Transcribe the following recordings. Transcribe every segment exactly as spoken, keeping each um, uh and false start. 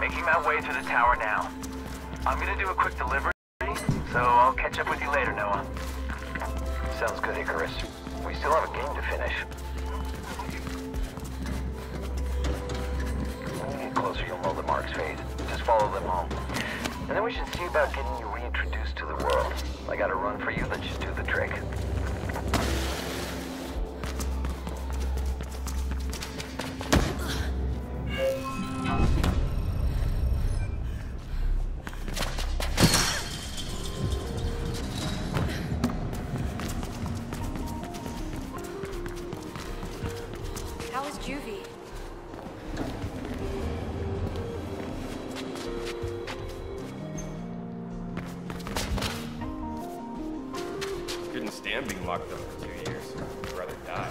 Making my way to the tower now. I'm gonna do a quick delivery, so I'll catch up with you later, Noah. Sounds good, Icarus. We still have a game to finish. When you get closer, you'll know the marks, Faith. Just follow them home. And then we should see about getting you reintroduced to the world. I got a run for you that should do the trick. How is Juvie? Couldn't stand being locked up for two years. I'd rather die.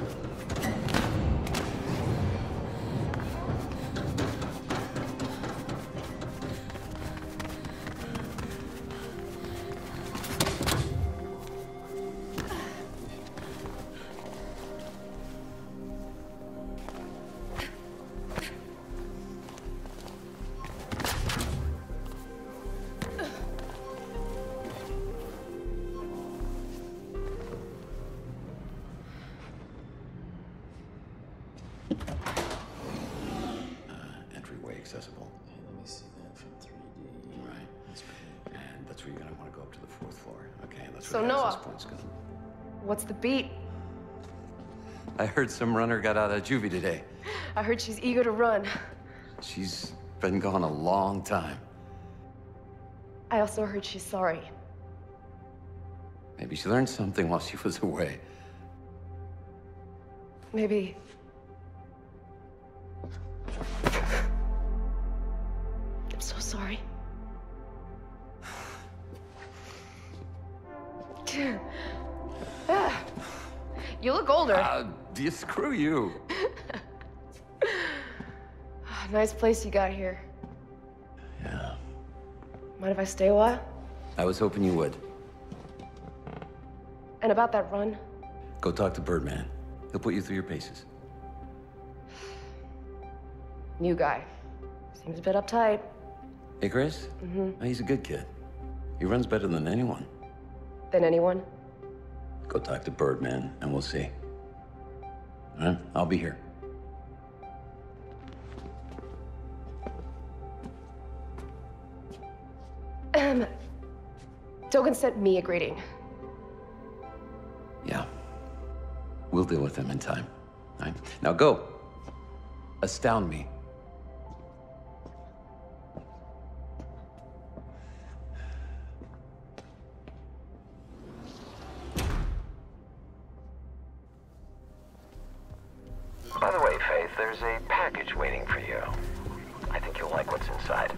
Accessible. Okay, let me see that from three D. Right. That's great. And that's where you're gonna want to go up to the fourth floor. Okay, that's So where the Noah. access points go. What's the beat? I heard some runner got out of juvie today. I heard she's eager to run. She's been gone a long time. I also heard she's sorry. Maybe she learned something while she was away. Maybe. I'm so sorry. Ah, you look older. Uh, you screw you. Nice place you got here. Yeah. Mind if I stay a while? I was hoping you would. And about that run? Go talk to Birdman. He'll put you through your paces. New guy. Seems a bit uptight. Hey, Chris? Mm-hmm. He's a good kid. He runs better than anyone. Than anyone? Go talk to Birdman, and we'll see. All right? I'll be here. Um, Dogan sent me a greeting. Yeah. We'll deal with him in time. All right? Now go. Astound me. By the way, Faith, there's a package waiting for you. I think you'll like what's inside.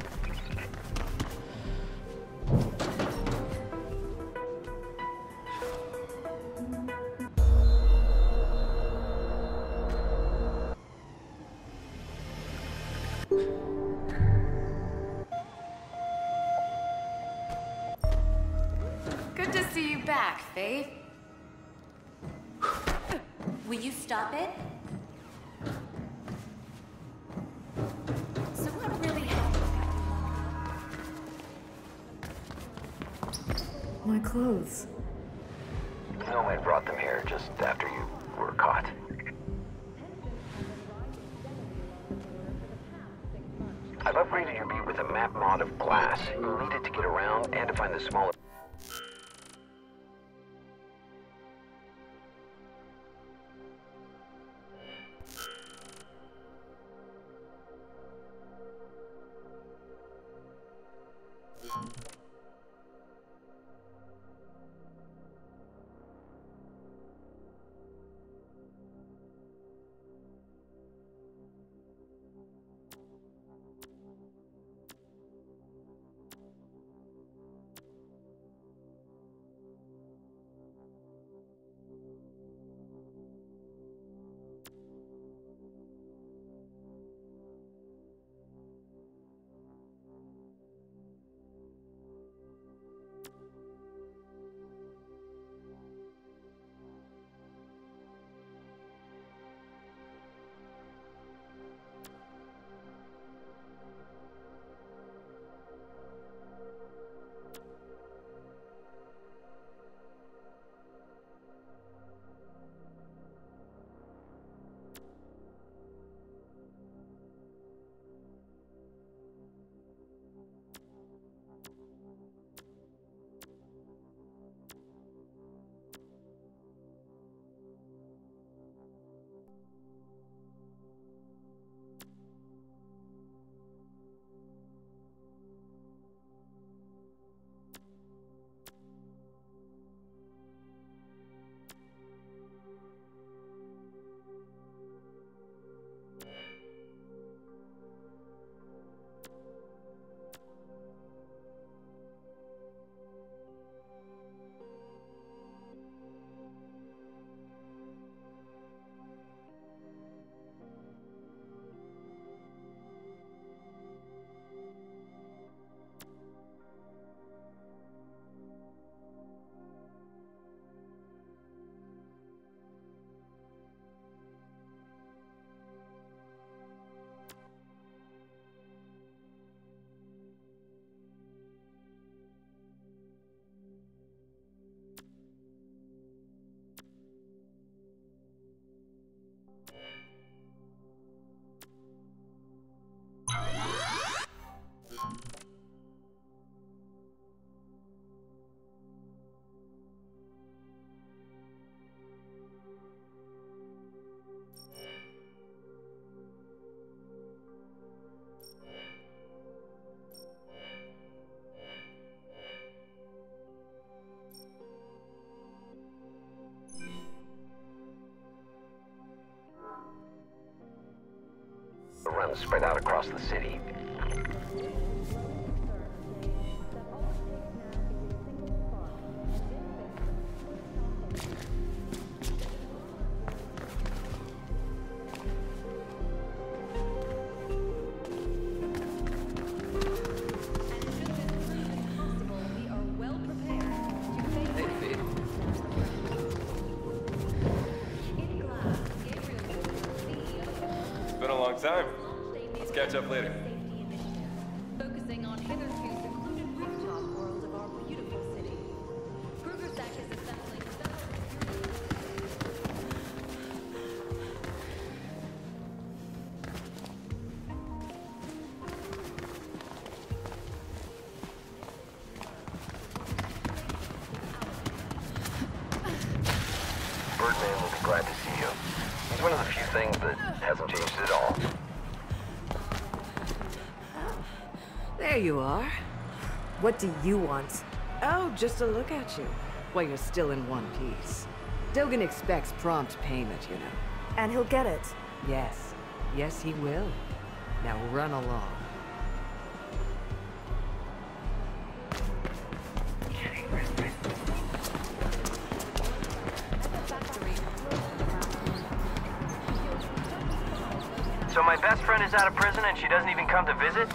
Good to see you back, Faith. Will you stop it? So what really happened got you? My clothes. Nomad brought them here just after you were caught. I've upgraded your beat with a map mod of glass. You'll need it to get around and to find the smaller... runs spread out across the city. Time. Let's catch up later. Focusing on hitherto secluded rooftop world of our beautiful city. Krugersack is assembling Birdman will be glad to see you. He's one of the few things that hasn't changed at all. There you are. What do you want? Oh, just to look at you. While you're still in one piece. Dogen expects prompt payment, you know. And he'll get it. Yes. Yes, he will. Now run along. So my best friend is out of prison and she doesn't even come to visit?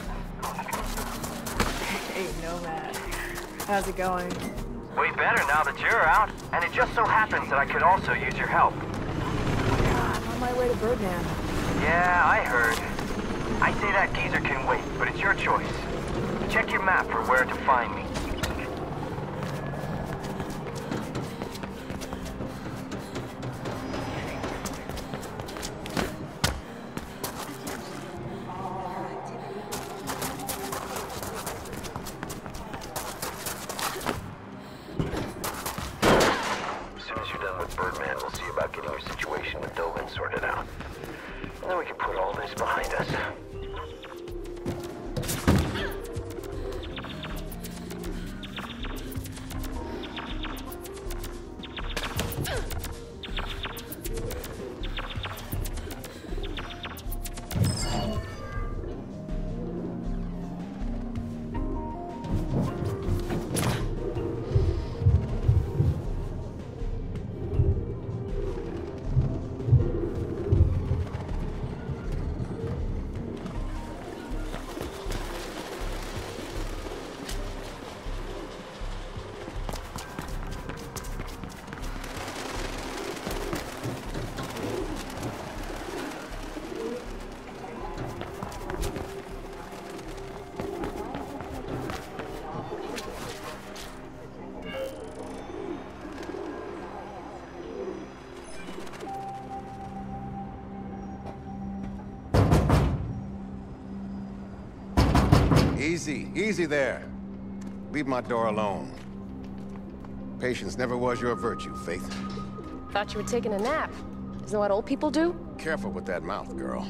Hey, Nomad. How's it going? Way better now that you're out. And it just so happens that I could also use your help. Yeah, I'm on my way to Birdman. Yeah, I heard. I say that geezer can wait, but it's your choice. Check your map for where to find me. Birdman will see about getting your situation with Dogen sorted out. And then we can put all this behind us. Easy, easy there. Leave my door alone. Patience never was your virtue, Faith. Thought you were taking a nap. Isn't that what old people do? Careful with that mouth, girl.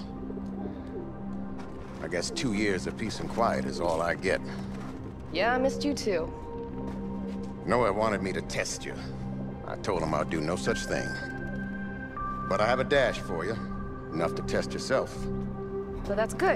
I guess two years of peace and quiet is all I get. Yeah, I missed you too. Noah wanted me to test you. I told him I'd do no such thing. But I have a dash for you. Enough to test yourself. So that's good.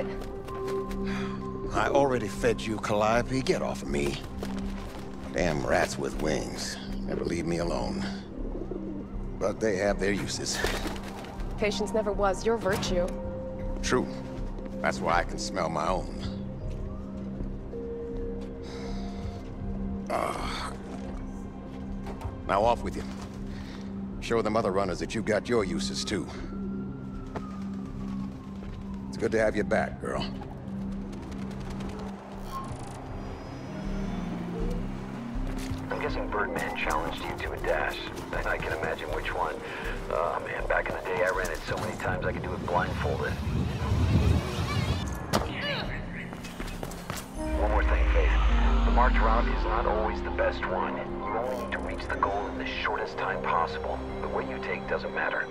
I already fed you, Calliope. Get off of me. Damn rats with wings. Never leave me alone. But they have their uses. Patience never was your virtue. True. That's why I can smell my own. Uh, now off with you. Show them other runners that you got your uses too. It's good to have you back, girl. I'm guessing Birdman challenged you to a dash. And I can imagine which one. Oh man, back in the day I ran it so many times I could do it blindfolded. One more thing, Faith. The marked route is not always the best one. You only need to reach the goal in the shortest time possible. The way you take doesn't matter.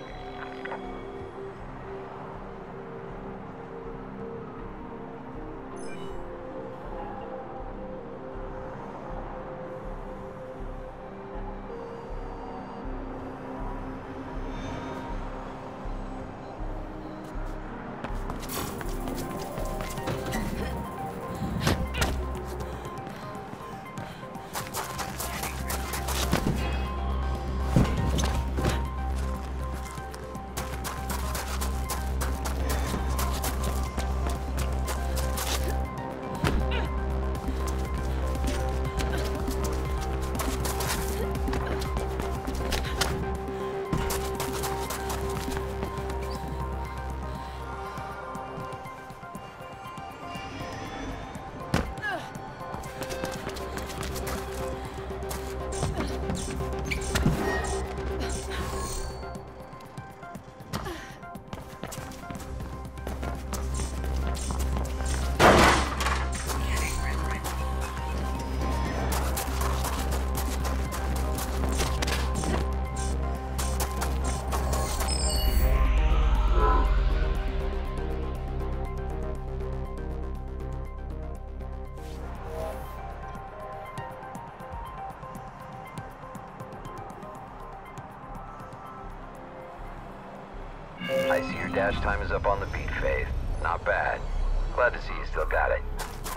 dash time is up on the beat, Faith. Not bad. Glad to see you still got it.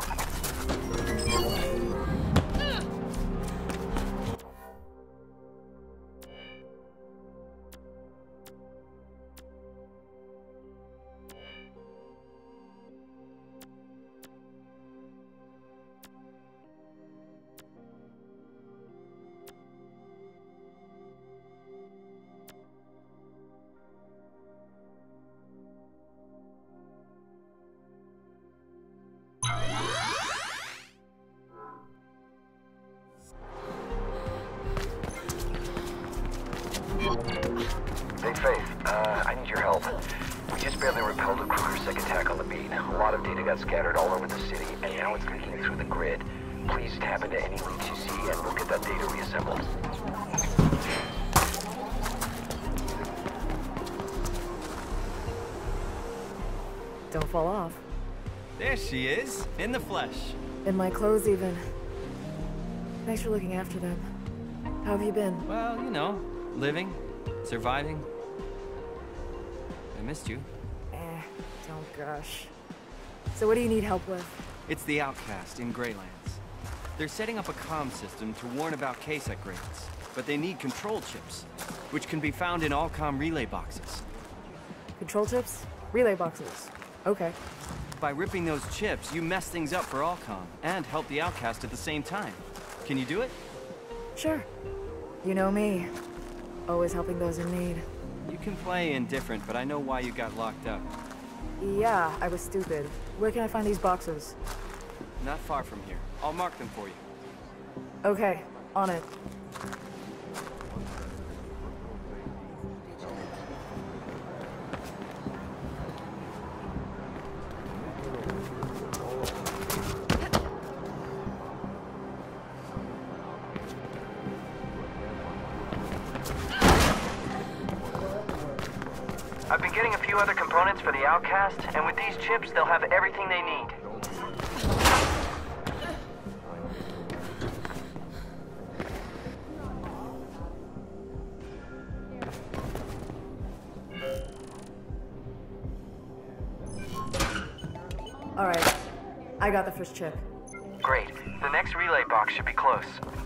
Hey, Faith, uh, I need your help. We just barely repelled a Kruger-Sec attack on the beat. A lot of data got scattered all over the city, and now it's leaking through the grid. Please tap into any leaks you see, and we'll get that data reassembled. Don't fall off. There she is, in the flesh. In my clothes, even. Thanks for looking after them. How have you been? Well, you know, living, surviving. I missed you. Eh, don't gush. So what do you need help with? It's the Outcast in Greylands. They're setting up a comm system to warn about K-Sec grades, but they need control chips, which can be found in Allcom relay boxes. Control chips? Relay boxes. Okay. By ripping those chips, you mess things up for Allcom, and help the Outcast at the same time. Can you do it? Sure. You know me. Always helping those in need. You can play indifferent, but I know why you got locked up. Yeah, I was stupid. Where can I find these boxes? Not far from here. I'll mark them for you. Okay, on it. I've been getting a few other components for the Outcast, and with these chips, they'll have everything they need. All right, I got the first chip. Great. The next relay box should be close.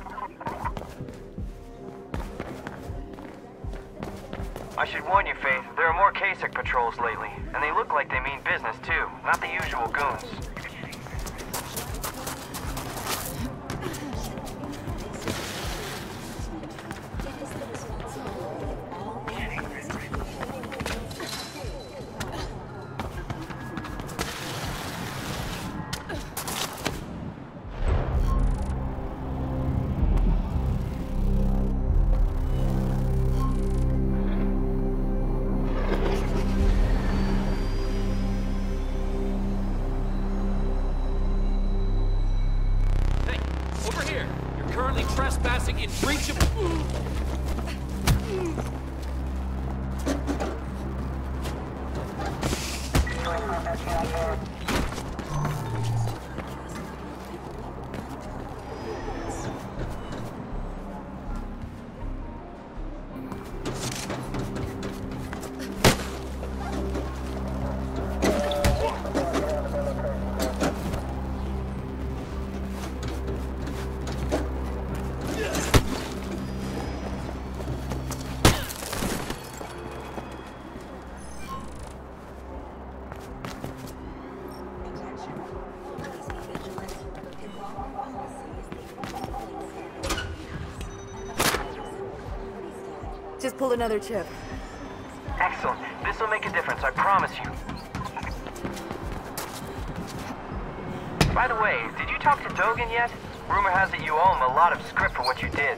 I should warn you, Faith, there are more K-Sec patrols lately, and they look like they mean business too, not the usual goons. Trespassing in breach of... Just pulled another chip. Excellent. This will make a difference, I promise you. By the way, did you talk to Dogen yet? Rumor has it you owe him a lot of script for what you did.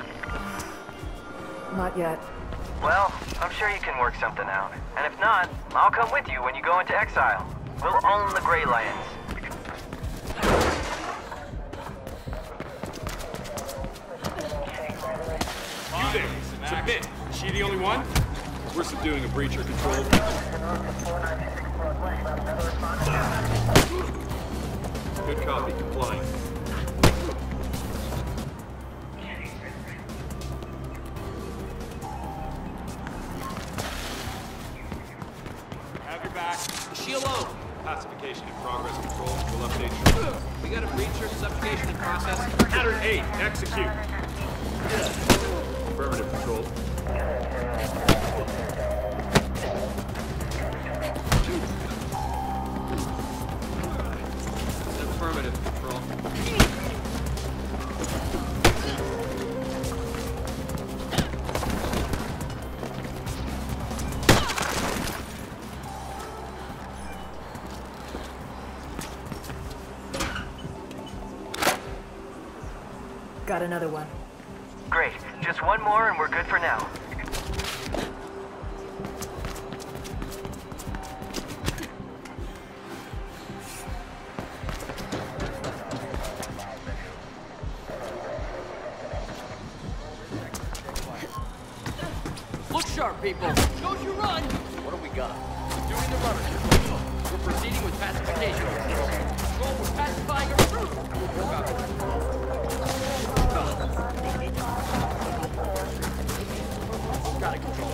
Not yet. Well, I'm sure you can work something out. And if not, I'll come with you when you go into exile. We'll own the Greylands. You there! Submit! Is she the only one? We're subduing a breacher control. Good copy, complying. Classification in progress, Control. We'll update you. We got a breacher, subjugation in process. Pattern eight, execute. Affirmative, Control. Affirmative, Control. Got another one. Great. Just one more and we're good for now. Look sharp, people. Don't you run. What do we got? Doing the rubber. We're proceeding with pacification. Control, we're pacifying a recruit. Got it, Control.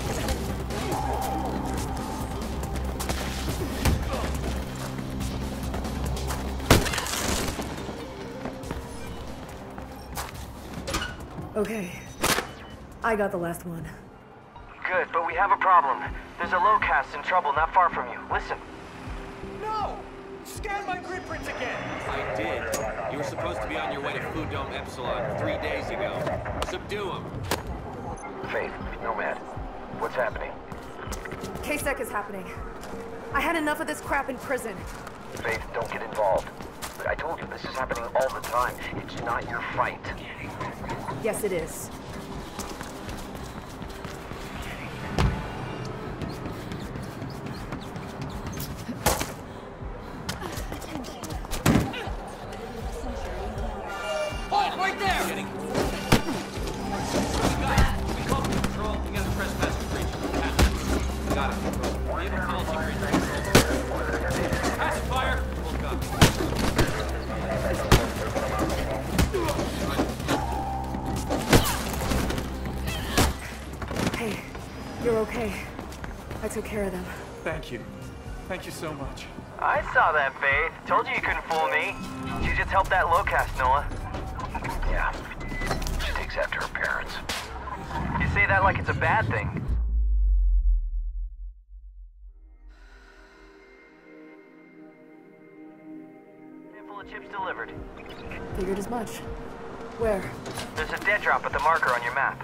Okay. I got the last one. Good, but we have a problem. There's a lowcast in trouble not far from you. Listen. No! Scan my grid prints again! I did. You were supposed to be on your way to Food Dome Epsilon three days ago. Subdue him. Faith, Nomad, what's happening? K SEC is happening. I had enough of this crap in prison. Faith, don't get involved. I told you, this is happening all the time. It's not your fight. Yes, it is. Halt right there! Getting... Guys, we call for Control. We got a trespass breach. Got it, Control. We have a policy breach. Control. Pacifier. Full copy. Hey, you're okay. I took care of them. Thank you. Thank you so much. I saw that, Faith. Told you you couldn't fool me. She just helped that lowcast, Noah. Yeah. She takes after her parents. You say that like it's a bad thing. Handful of chips delivered. Figured as much. Where? There's a dead drop at the marker on your map.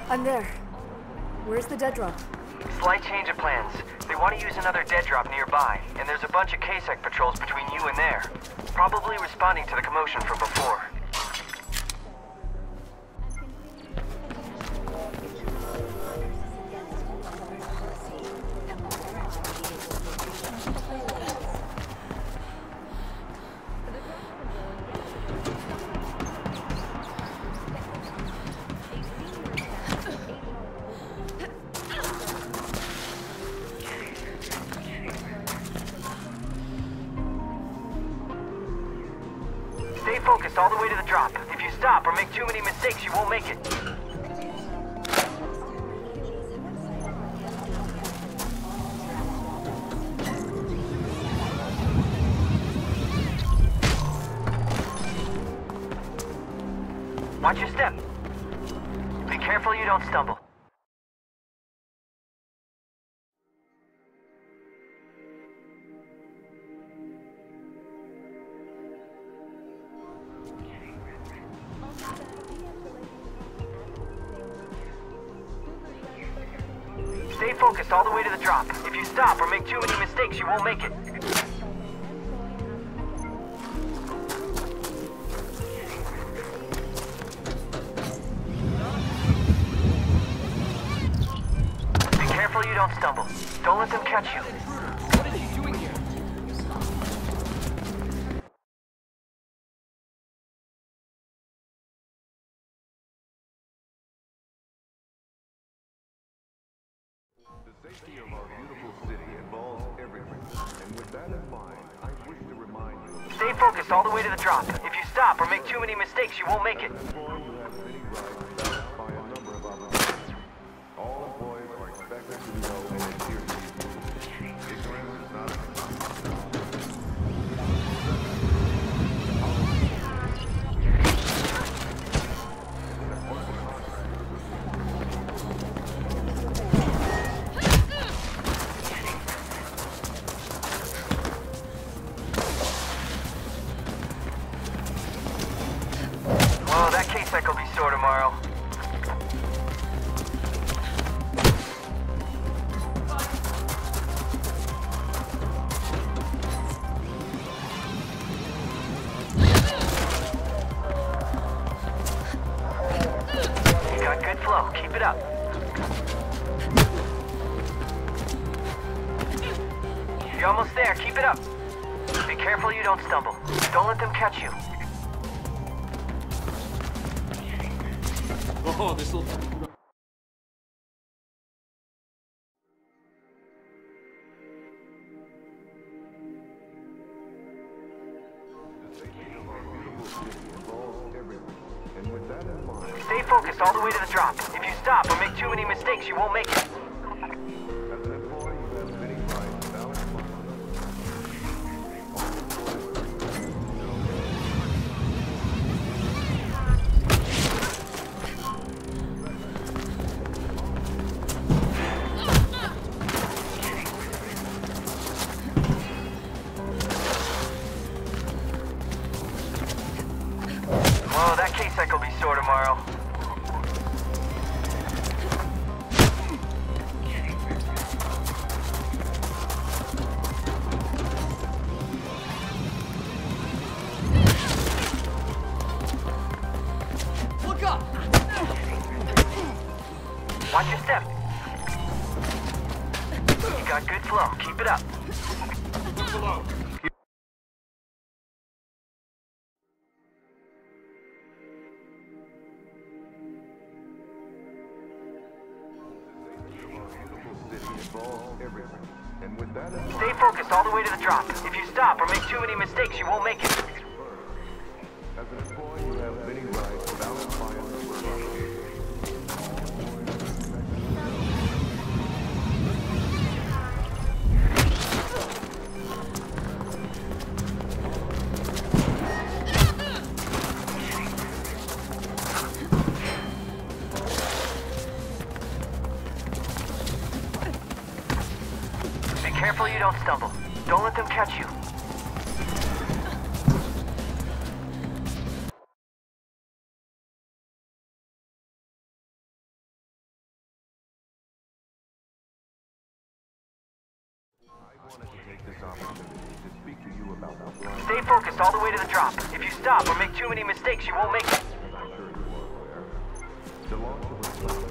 I'm there. Where's the dead drop? Slight change of plans. They want to use another dead drop nearby, and there's a bunch of K SEC patrols between you and there. Probably responding to the commotion from before. Stay focused all the way to the drop. If you stop or make too many mistakes, you won't make it. Watch your step. Be careful you don't stumble. Stay focused all the way to the drop. If you stop or make too many mistakes, you won't make it. Be careful you don't stumble. Don't let them catch you. What is he doing here? The safety of our beautiful city involves everything. And with that in mind, I wish to remind you... Stay focused all the way to the drop. If you stop or make too many mistakes, you won't make it. All employees are expected to know and adhere to these rules. Ignorance is not an Oh, that K SEC will be sore tomorrow. You got good flow. Keep it up. You're almost there. Keep it up. Be careful you don't stumble. Don't let them catch you. Oh, this little... Stay focused all the way to the drop. If you stop or make too many mistakes, you won't make it. Oh, that K SEC will be sore tomorrow. Look up! Watch your step. You got good flow. Keep it up. Below. Stay focused all the way to the drop. If you stop or make too many mistakes, you won't make it. As an employee, you have many rights balanced by a number of obligations. Be careful you don't stumble. Don't let them catch you. wanted to take this opportunity to speak to you about the blind. Stay focused all the way to the drop. If you stop or make too many mistakes, you won't make it. I'm sure you are aware. The launch of a satellite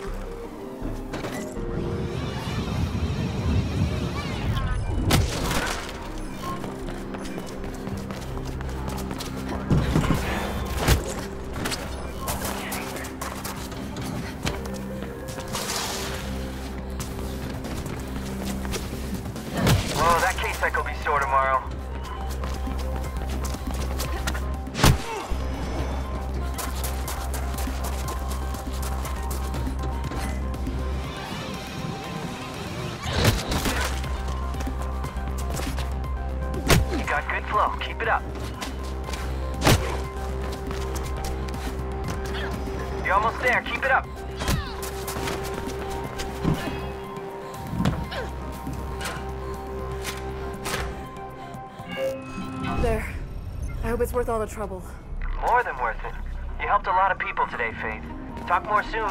Whoa, that K-Sec will be sore tomorrow. You got good flow. Keep it up. You're almost there. Keep it up. There. I hope it's worth all the trouble. More than worth it. You helped a lot of people today, Faith. Talk more soon.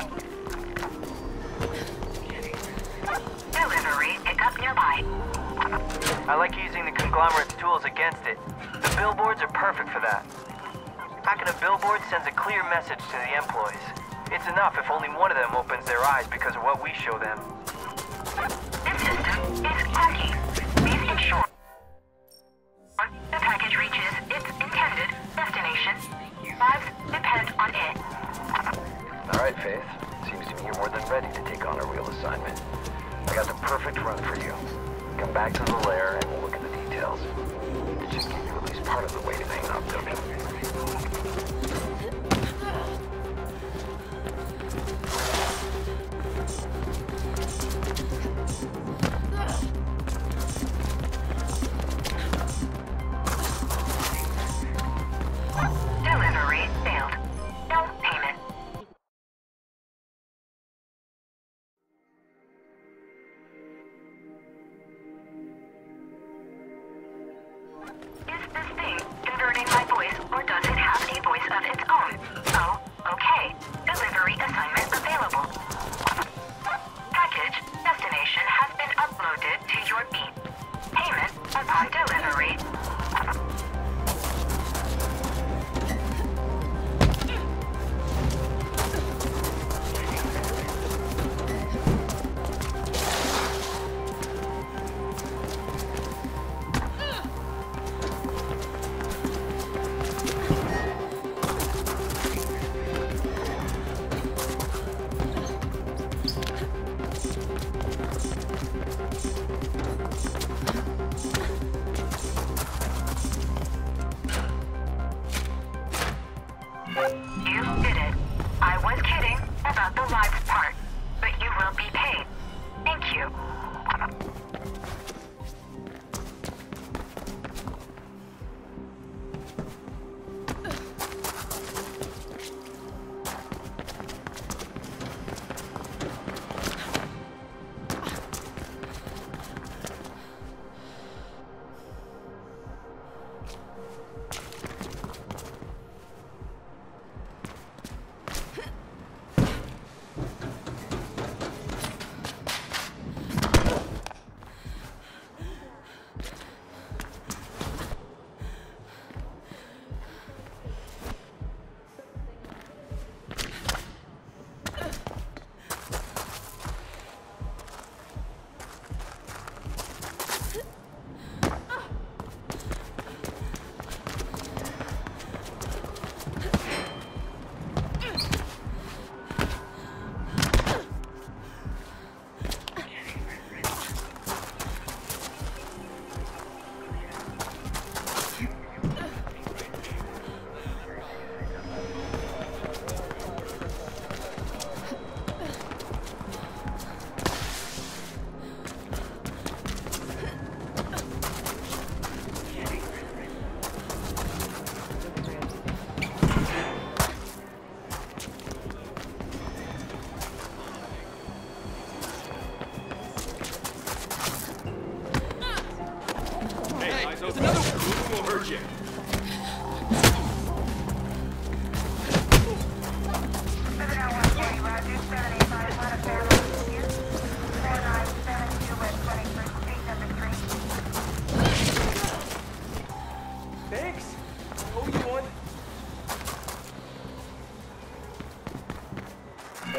Delivery, pickup nearby. I like using the conglomerate's tools against it. The billboards are perfect for that. Hacking a billboard sends a clear message to the employees. It's enough if only one of them opens their eyes because of what we show them. This system is quirky. Please ensure the package reaches its intended destination. Lives depend on it. All right, Faith. Seems to me you're more than ready to take on a real assignment. I got the perfect run for you. Come back to the lair and we'll look at the details. It should give you at least part of the way to hang up, don't you? Delivery failed. No payment. Is this thing converting my voice, or does it have a voice of its own?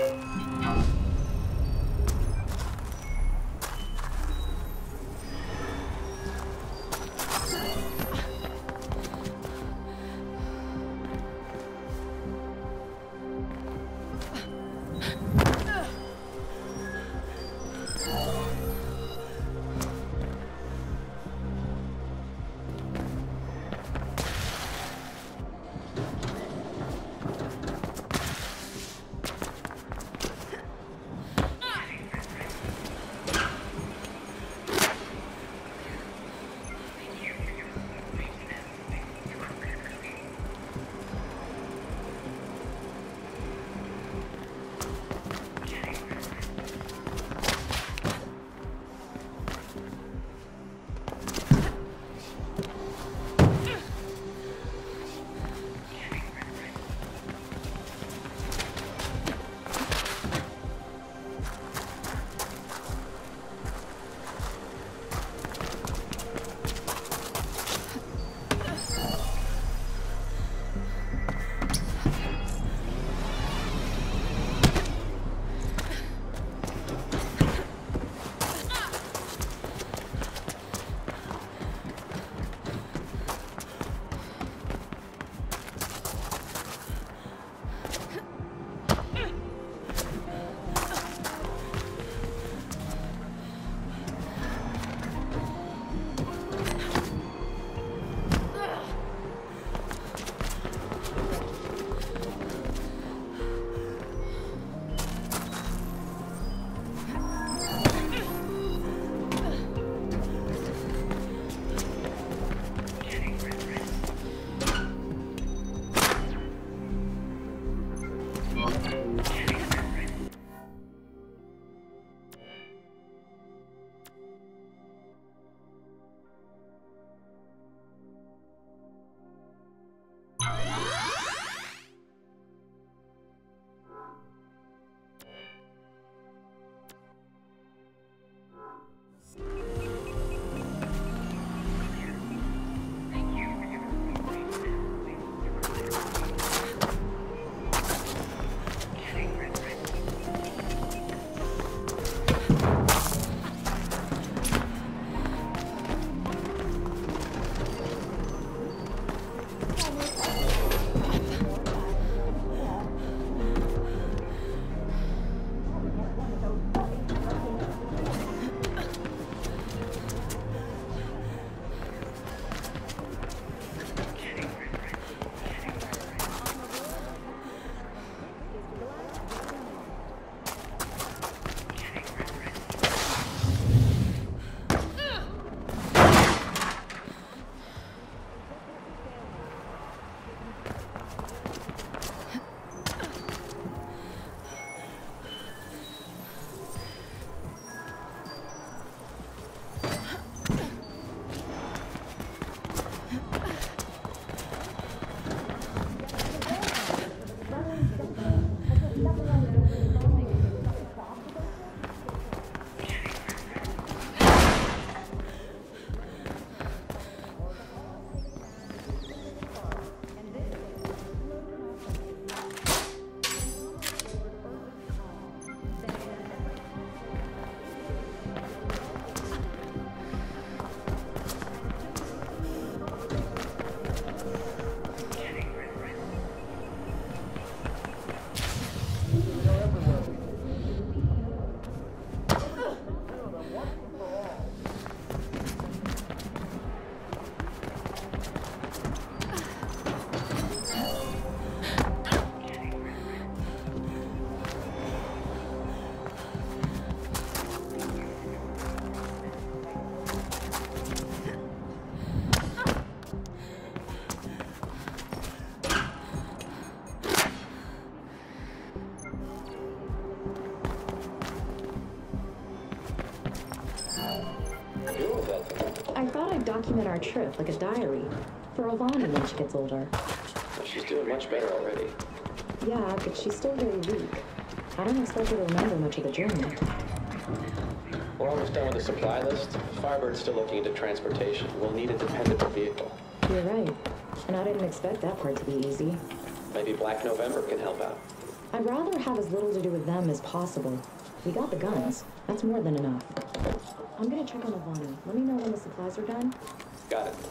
document our trip like a diary for Alani when she gets older. She's doing much better already. Yeah, but she's still very weak. I don't expect her to remember much of the journey. We're almost done with the supply list. Firebird's still looking into transportation. We'll need a dependable vehicle. You're right. And I didn't expect that part to be easy. Maybe Black November can help out. I'd rather have as little to do with them as possible. We got the guns. That's more than enough. I'm gonna check on Ivani. Let me know when the supplies are done. Got it.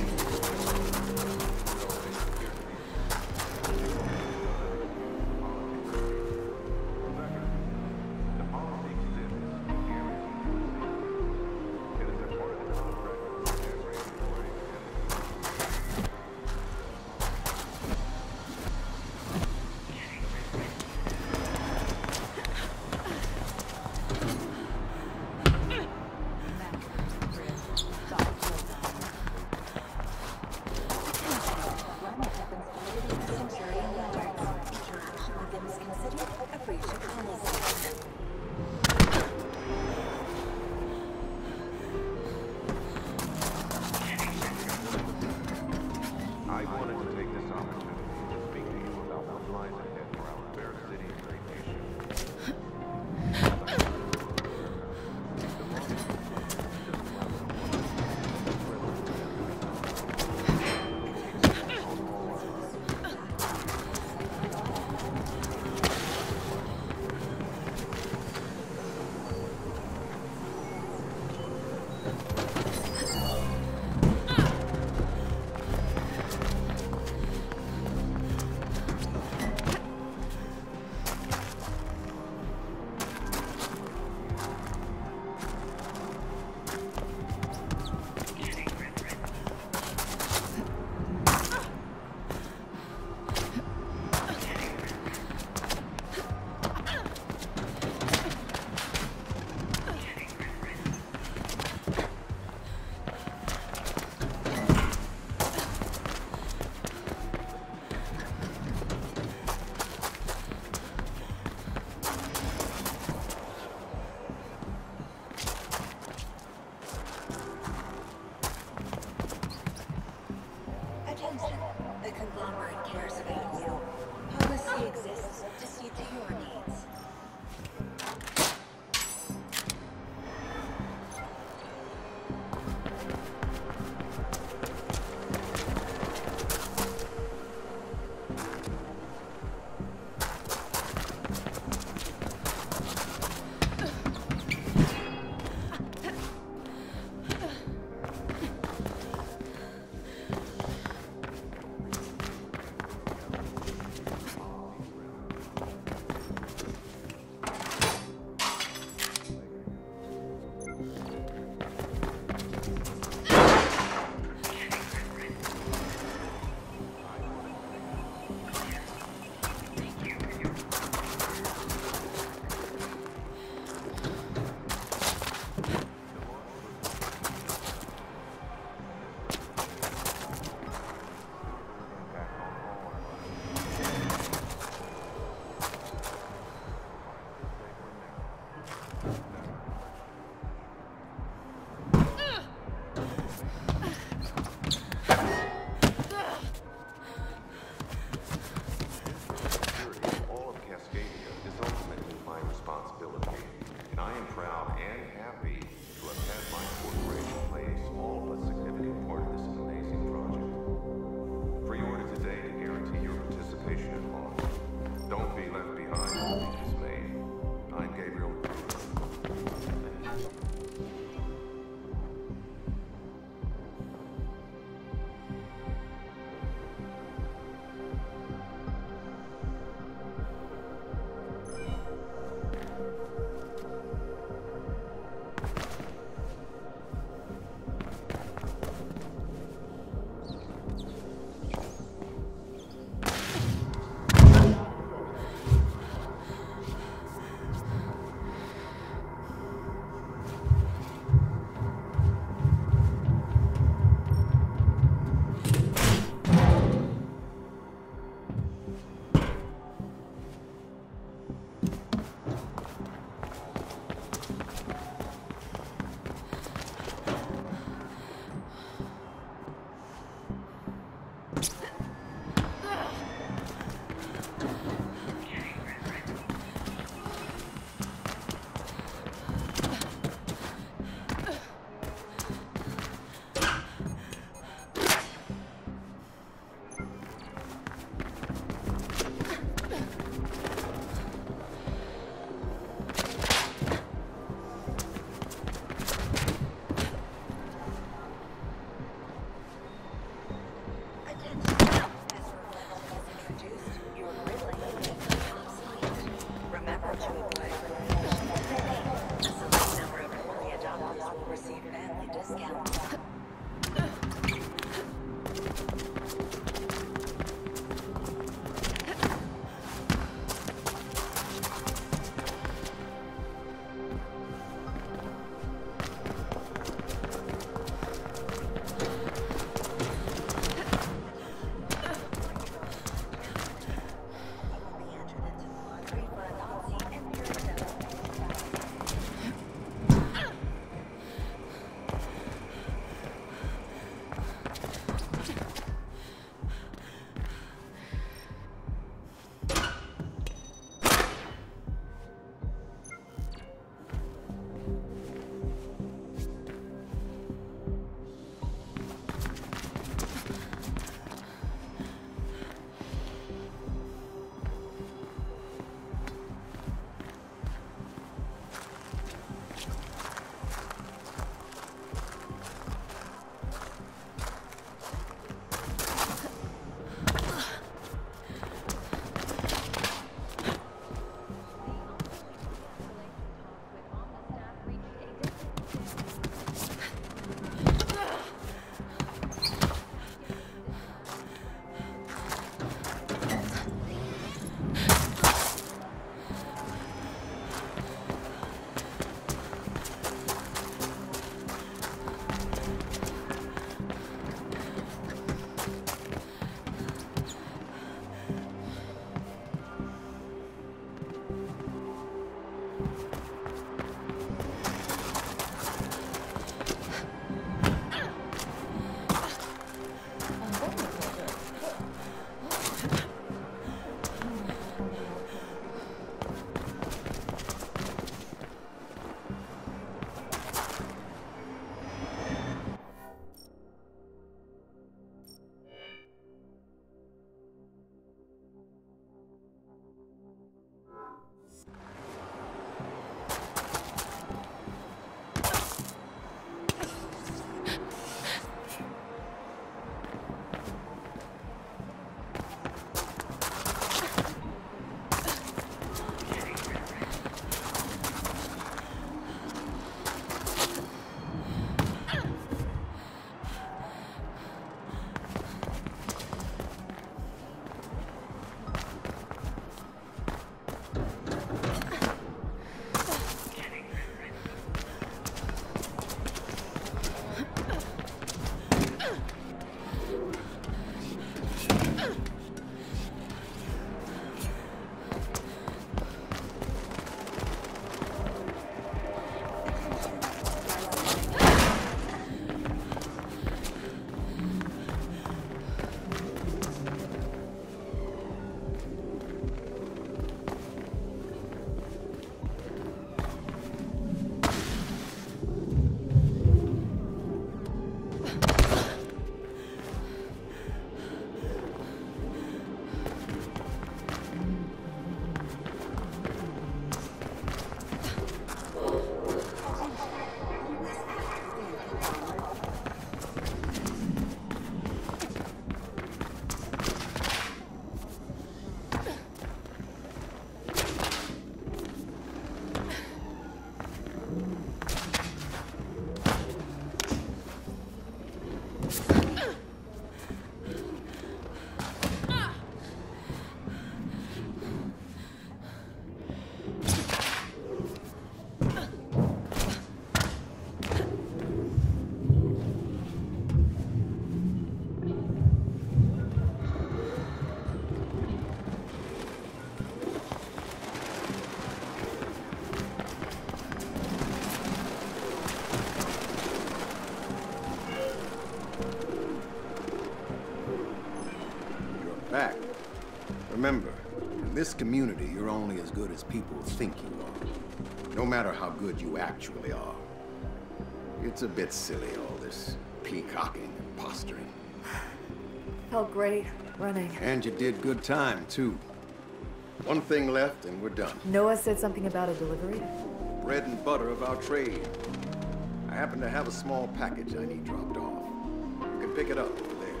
Back. Remember, in this community, you're only as good as people think you are. No matter how good you actually are. It's a bit silly, all this peacocking and posturing. Felt great, running. And you did good time, too. One thing left, and we're done. Noah said something about a delivery? Bread and butter of our trade. I happen to have a small package I need dropped off. You can pick it up over there.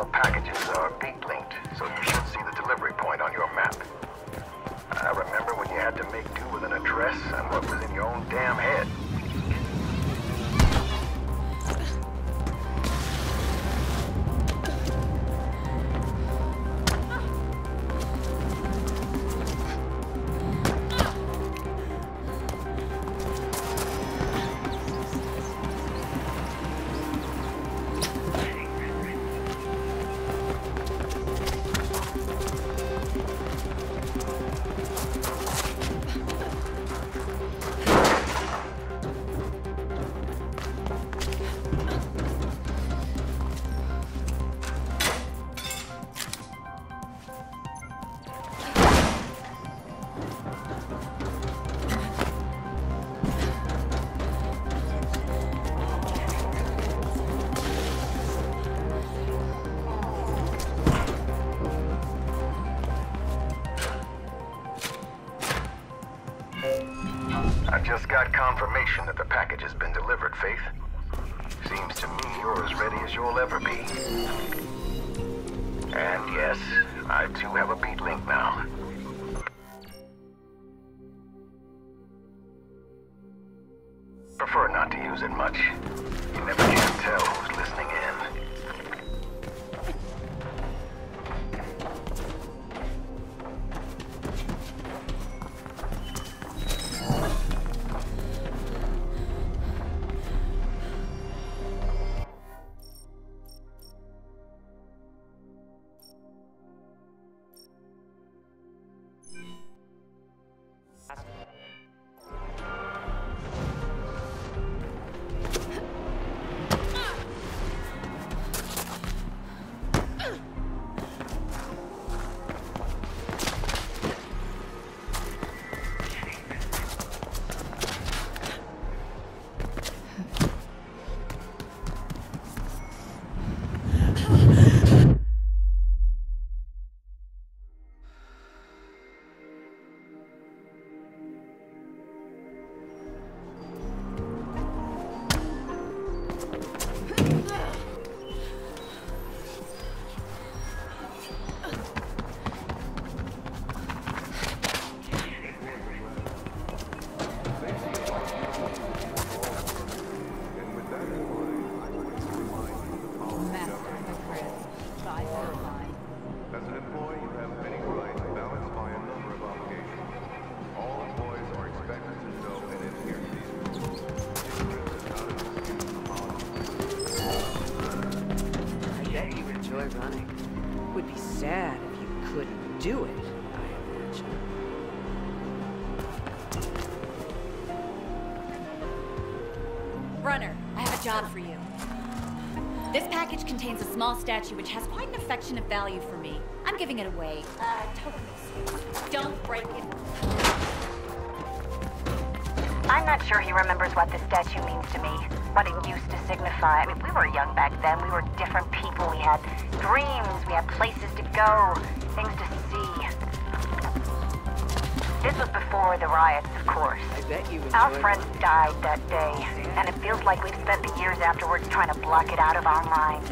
All packages are beat linked, so you should see the delivery point on your map. I remember when you had to make do with an address and what was in your own damn head. I just got confirmation that the package has been delivered, Faith. Seems to me you're as ready as you'll ever be. And yes, I too have a beat link now. Prefer not to use it much. You never can tell who's listening in. Running. Would be sad if you couldn't do it, I imagine. Runner, I have a job for you. This package contains a small statue which has quite an affectionate value for me. I'm giving it away. Uh, totally sweet. Don't break it. I'm not sure he remembers what this statue means to me, what it used to signify. I mean, we were young back then. We were different people. We had dreams. We had places to go, things to see. This was before the riots, of course. I bet you Our friends died that day, and it feels like we've spent the years afterwards trying to block it out of our minds.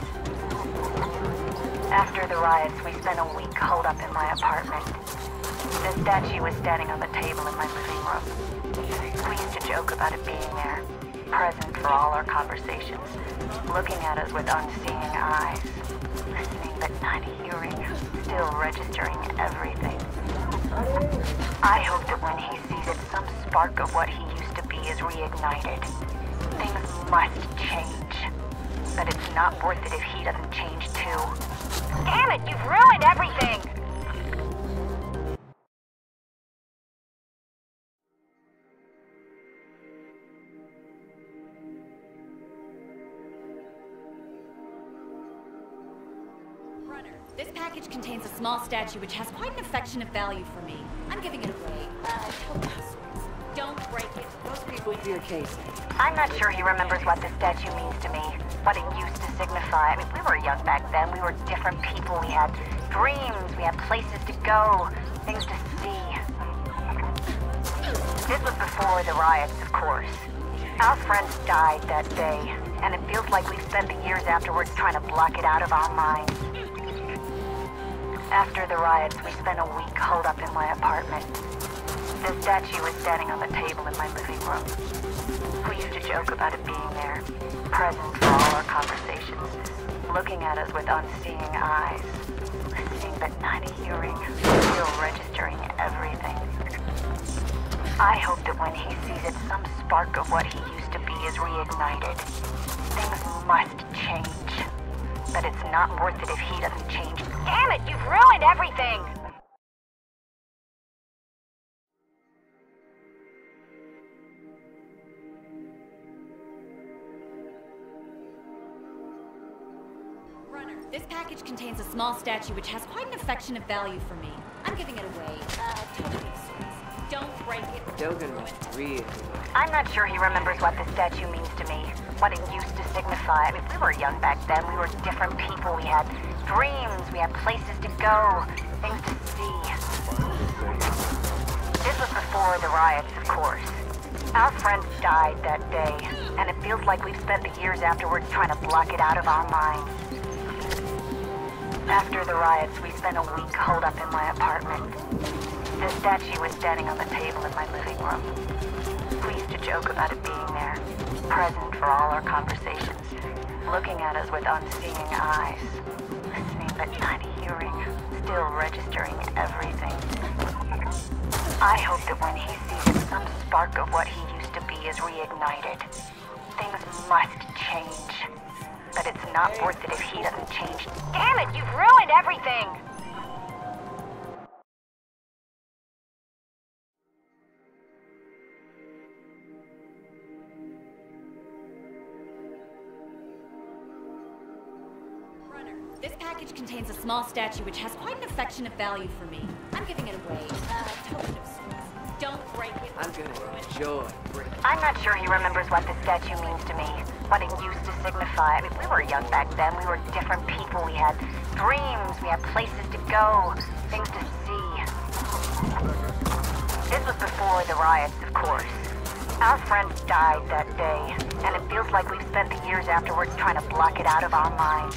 After the riots, we spent a week holed up in my apartment. The statue was standing on the table in my living room. We used to joke about it being there, present for all our conversations, looking at us with unseeing eyes, listening but not hearing, still registering everything. I hope that when he sees it, some spark of what he used to be is reignited. Things must change, but it's not worth it if he doesn't change too. Damn it, you've ruined everything! This package contains a small statue which has quite an affectionate value for me. I'm giving it away. Uh, totally sweet. Don't break it. Those people fear Casey. I'm not sure he remembers what this statue means to me, what it used to signify. I mean, we were young back then. We were different people. We had dreams. We had places to go, things to see. This was before the riots, of course. Our friends died that day, and it feels like we've spent the years afterwards trying to block it out of our minds. After the riots, we spent a week holed up in my apartment. The statue was standing on the table in my living room. We used to joke about it being there, present for all our conversations, looking at us with unseeing eyes, listening but not hearing, still registering everything. I hope that when he sees it, some spark of what he used to be is reignited. Things must change. But it's not worth it if he doesn't change. Damn it, you've ruined everything! Runner, this package contains a small statue which has quite an affectionate value for me. I'm giving it away. Uh, totally serious. Don't break it. Dogen was real. I'm not sure he remembers what the statue means to me, what it used to signify. I mean, we were young back then. We were different people. We had dreams. We had places to go, things to see. This was before the riots, of course. Our friends died that day, and it feels like we've spent the years afterwards trying to block it out of our minds. After the riots, we spent a week holed up in my apartment. The statue was standing on the table in my living room. We used to joke about it being there, present for all our conversations, looking at us with unseeing eyes, listening but not hearing, still registering everything. I hope that when he sees it, some spark of what he used to be is reignited. Things must change. But it's not worth it if he doesn't change. Damn it, you've ruined everything! This package contains a small statue which has quite an affectionate value for me. I'm giving it away. Uh, token of sorts. Don't break it. I'm gonna enjoy breaking. I'm not sure he remembers what the statue means to me, what it used to signify. I mean, we were young back then. We were different people. We had dreams. We had places to go, things to see. This was before the riots, of course. Our friends died that day, and it feels like we've spent the years afterwards trying to block it out of our minds.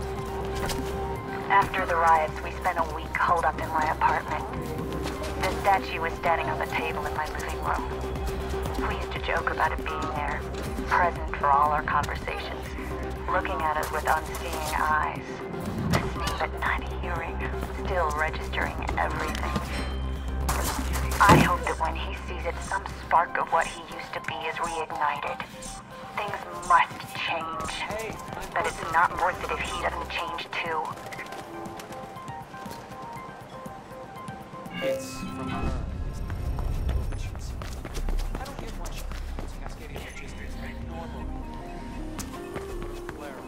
After the riots, we spent a week holed up in my apartment. The statue was standing on the table in my living room. We used to joke about it being there, present for all our conversations, looking at us with unseeing eyes, listening but not hearing, still registering everything. I hope that when he sees it, some spark of what he used to be is reignited. Things must change, but it's not worth it if he doesn't change too. It's from her. I don't hear much. Cascading electricity is very normal. Claire.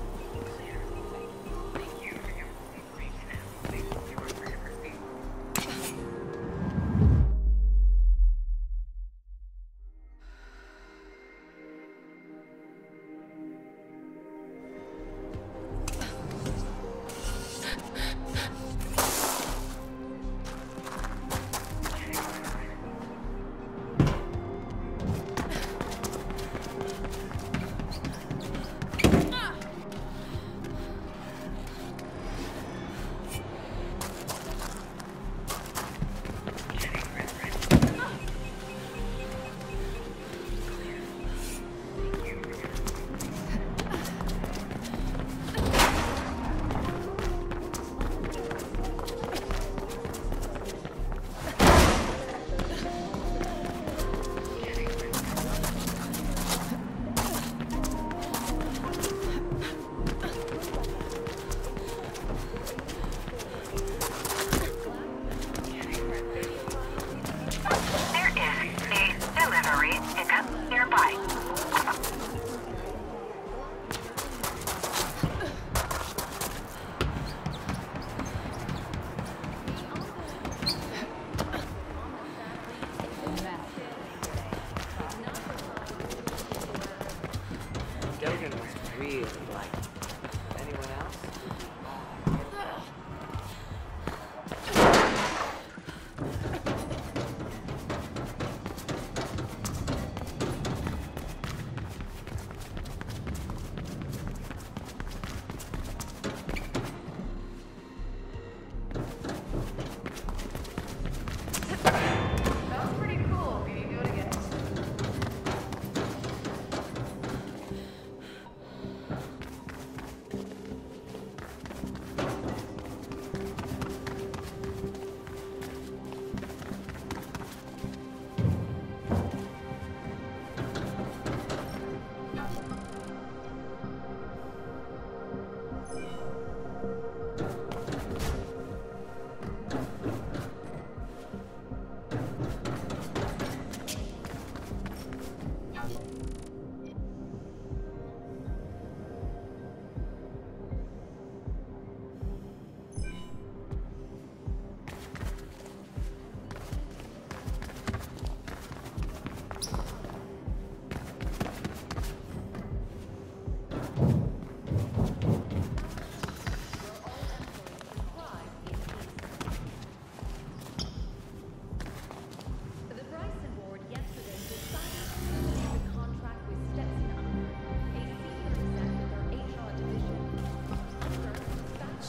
Dogen was really like. Anyone else?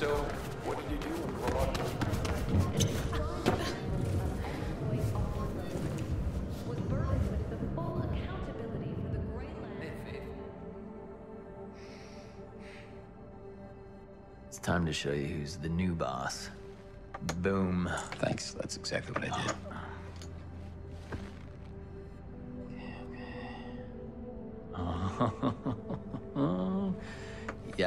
So, what did you do for lunch? Was burdened with the full accountability for the Greylands. It's time to show you who's the new boss. Boom. Thanks, that's exactly what I did. Oh, yeah.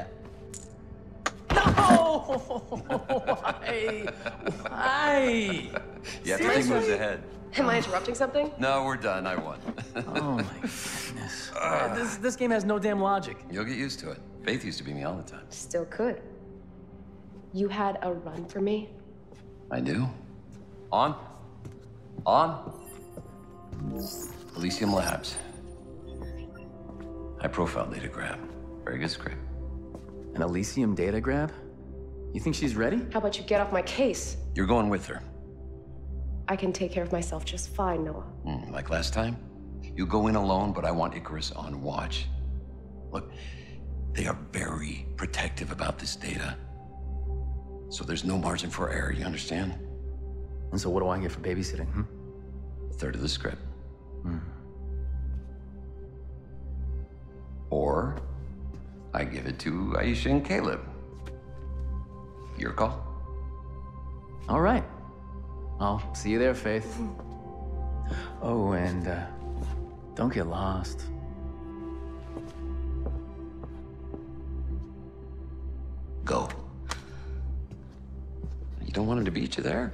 No! Why? Why? Yeah, everything moves ahead. Am I interrupting something? No, we're done. I won. Oh my goodness. Uh, this this game has no damn logic. You'll get used to it. Faith used to beat me all the time. Still could. You had a run for me? I do. On. On. Elysium Labs. High profile data grab. Very good script. An Elysium data grab? You think she's ready? How about you get off my case? You're going with her. I can take care of myself just fine, Noah. Mm, like last time? You go in alone, but I want Icarus on watch. Look, they are very protective about this data. So there's no margin for error, you understand? And so what do I get for babysitting, hmm? A third of the script. Hmm. Or I give it to Aisha and Caleb. Your call. All right. I'll see you there, Faith. Oh, and uh, don't get lost. Go. You don't want him to beat you there?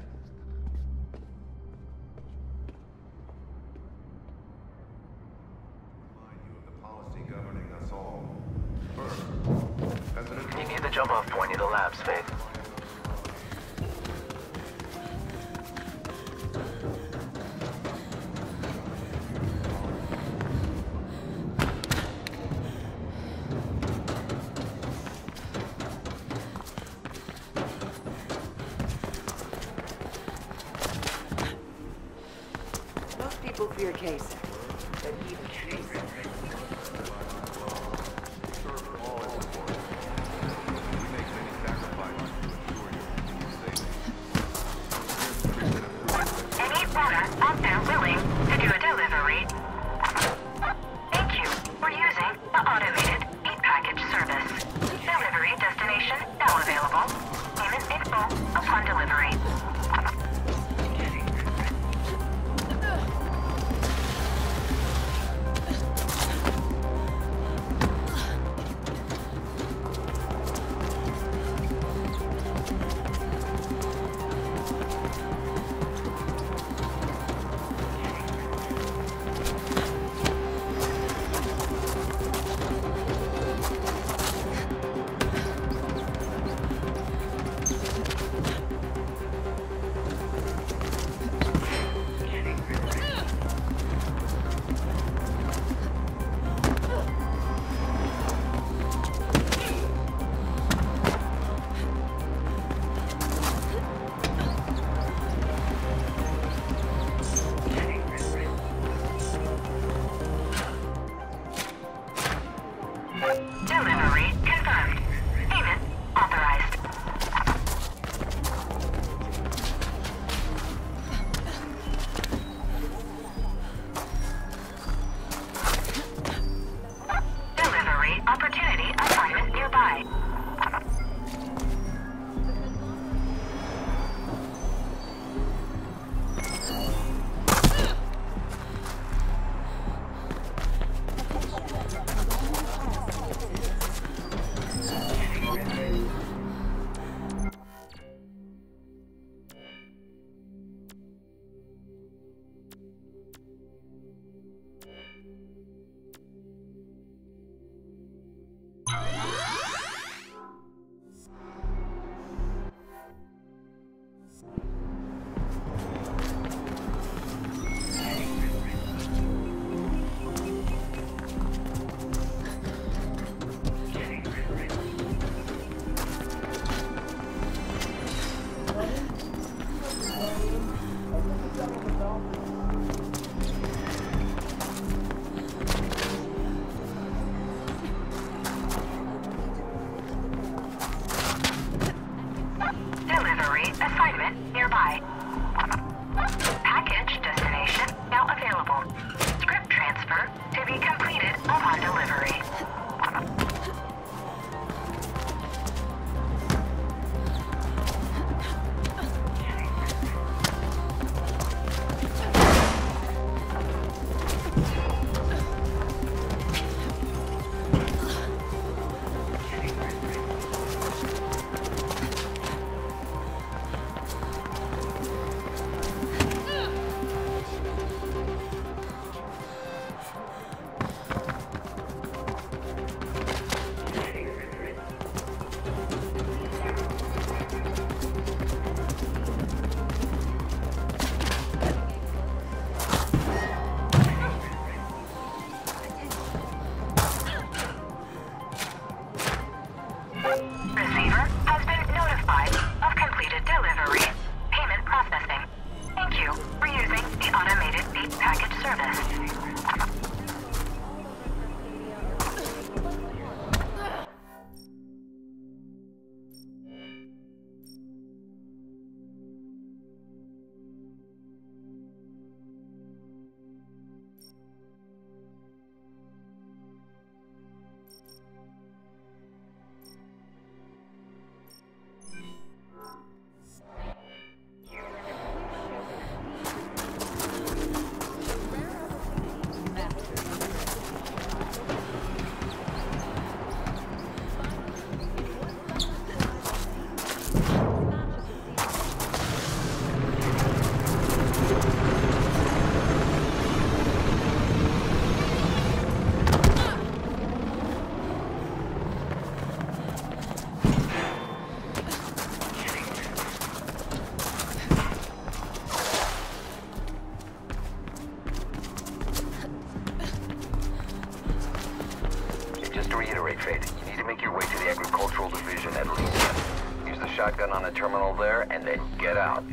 You need the jump-off point near the labs, Faith. Most people fear case, but even case. Any runner out there willing to do a delivery? Thank you. We're using the automated meat package service. Delivery destination now available. Payment in full upon delivery. reiterate, Faith. You need to make your way to the agricultural division at least. Use the shotgun on the terminal there, and then get out.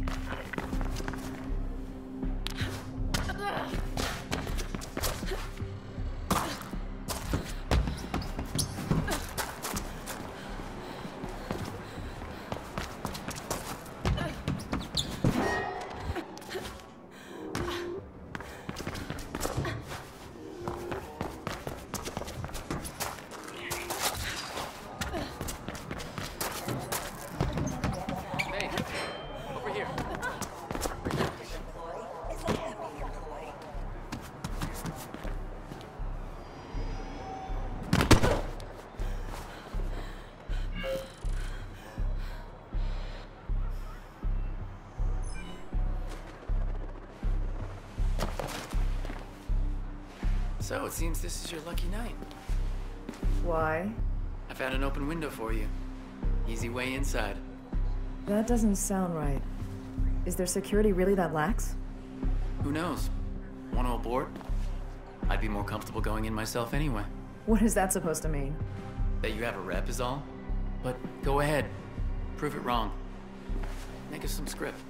So, it seems this is your lucky night. Why? I found an open window for you. Easy way inside. That doesn't sound right. Is their security really that lax? Who knows? Want to aboard? I'd be more comfortable going in myself anyway. What is that supposed to mean? That you have a rep is all. But go ahead. Prove it wrong. Make us some script.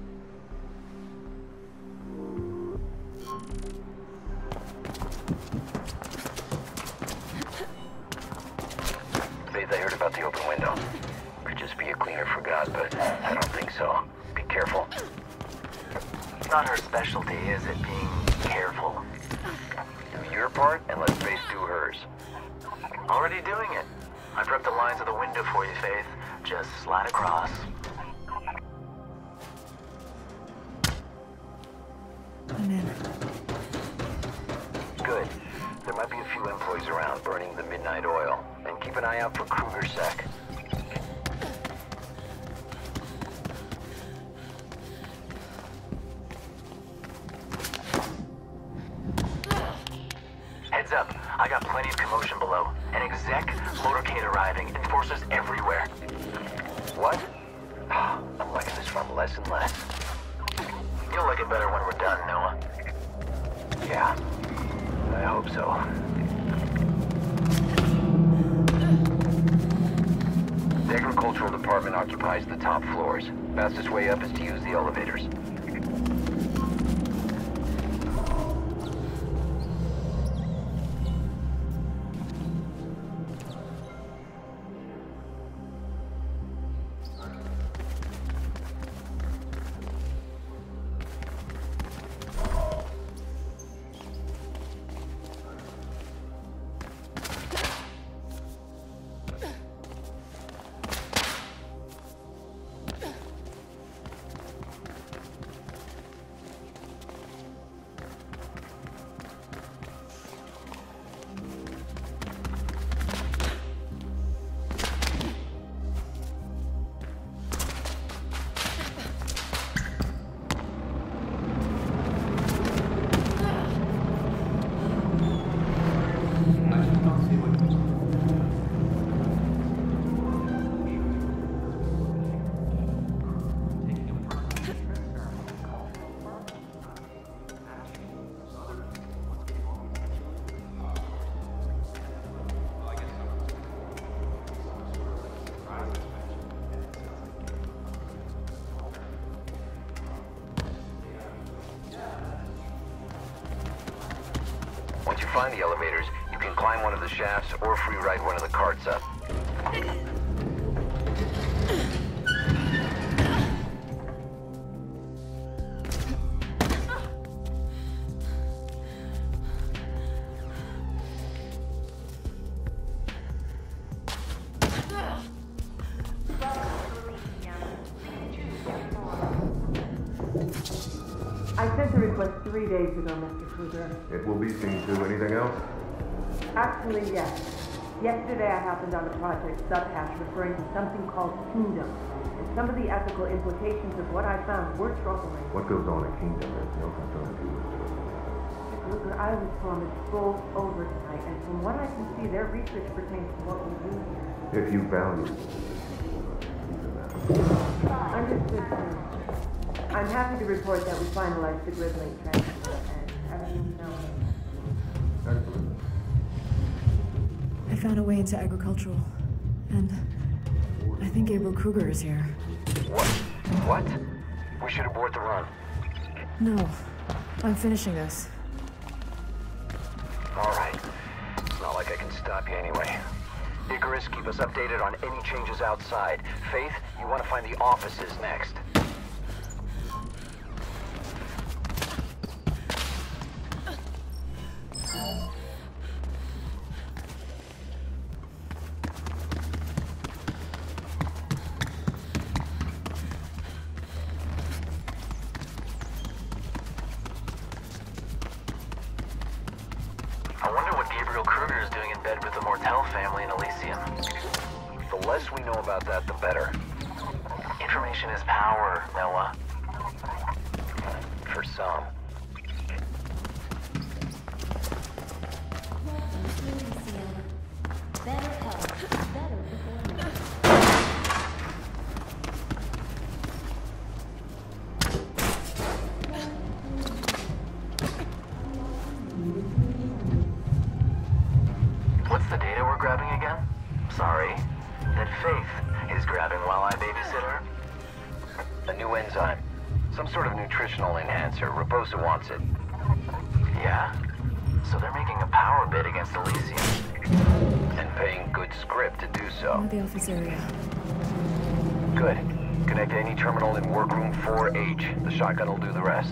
Faith, I heard about the open window. Could just be a cleaner forgot, but I don't think so. Be careful. It's not her specialty, is it, being careful? Do your part, and let Faith do hers. Already doing it. I've ripped the lines of the window for you, Faith. Just slide across. I'm in. Good. There might be a few employees around burning the midnight oil. And keep an eye out for Kruger Sec. Heads up. I got plenty of commotion below. An exec motorcade arriving. Enforcers everywhere. What? I'm liking this one less and less. You'll like it better when we're done, Noah. Yeah. I hope so. The agricultural department occupies the top floors. Fastest way up is to use the elevators. Once you find the elevators, you can climb one of the shafts or free ride one of the carts up. I sent the request three days ago, Mister Kruger. It will be seen to. Anything else? Actually, yes. Yesterday I happened on a project subhash referring to something called Kingdom. And some of the ethical implications of what I found were troubling. What goes on in Kingdom is no concern of yours. Mister Kruger, I was promised full oversight, and from what I can see, their research pertains to what we do here. If you value it, Understood, sir. I'm happy to report that we finalized the grid link transfer, and everything's now. Excellent. I found a way into agricultural. And I think Gabriel Kruger is here. What? What? We should abort the run. No. I'm finishing this. All right. It's not like I can stop you anyway. Icarus, keep us updated on any changes outside. Faith, you want to find the offices next. I wonder what Gabriel Kruger is doing in bed with the Mortel family in Elysium. The less we know about that, the better. Information is power, Noah. For some. Better health, better performance. What's the data we're grabbing again? Sorry. That Faith is grabbing while I babysit her? A new enzyme. Some sort of nutritional enhancer. Raposa wants it. Yeah? So they're making a power bid against Elysium. And paying good script to do so. I'm at the office area. Good. Connect to any terminal in workroom four H. The shotgun will do the rest.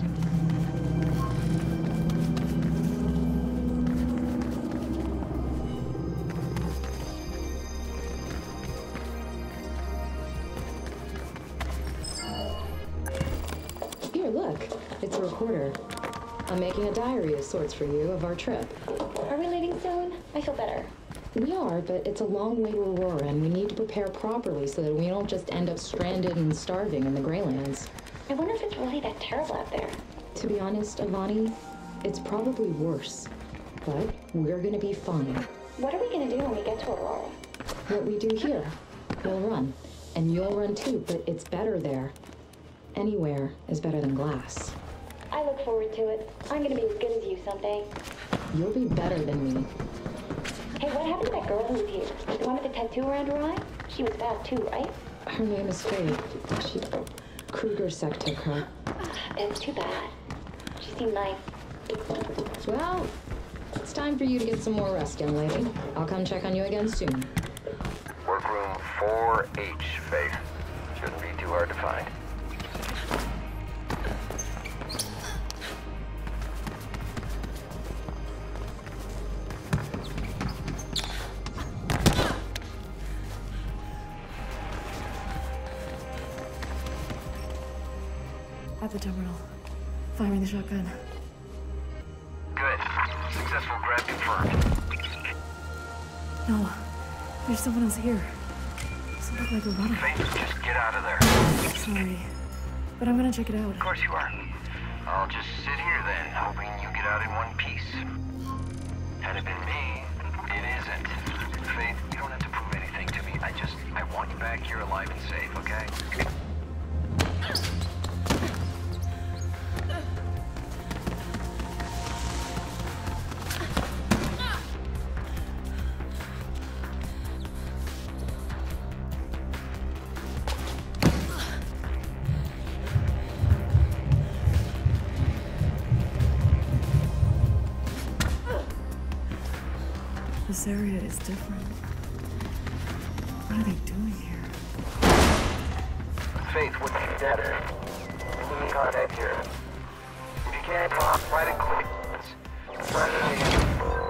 Here, look. It's a recorder. I'm making a diary of sorts for you of our trip. Are we leaving soon? I feel better. We are, but it's a long way to Aurora, and we need to prepare properly so that we don't just end up stranded and starving in the Greylands. I wonder if it's really that terrible out there. To be honest, Avani, it's probably worse. But we're gonna be fine. What are we gonna do when we get to Aurora? What we do here. We'll run. And you'll run too, but it's better there. Anywhere is better than glass. I look forward to it. I'm gonna be as good as you someday. You'll be better than me. Hey, what happened to that girl who was here? The one with the tattoo around her eye? She was bad too, right? Her name is Faith. She... Kruger Sec took her. It's too bad. She seemed nice. Well, it's time for you to get some more rest, young lady. I'll come check on you again soon. Workroom four H, Faith. Shouldn't be too hard to find. At the terminal. Firing the shotgun. Good. Successful grab confirmed. No. There's someone else here. Doesn't look like a runner. Faith, just get out of there. Sorry. But I'm gonna check it out. Of course you are. I'll just sit here then, hoping you get out in one piece. Had it been me, it isn't. Faith, you don't have to prove anything to me. I just, I want you back here alive and safe, okay? This area is different. What are they doing here? Faith, what's the data? We need contact here. If you can't talk, write it quick. It's not easy.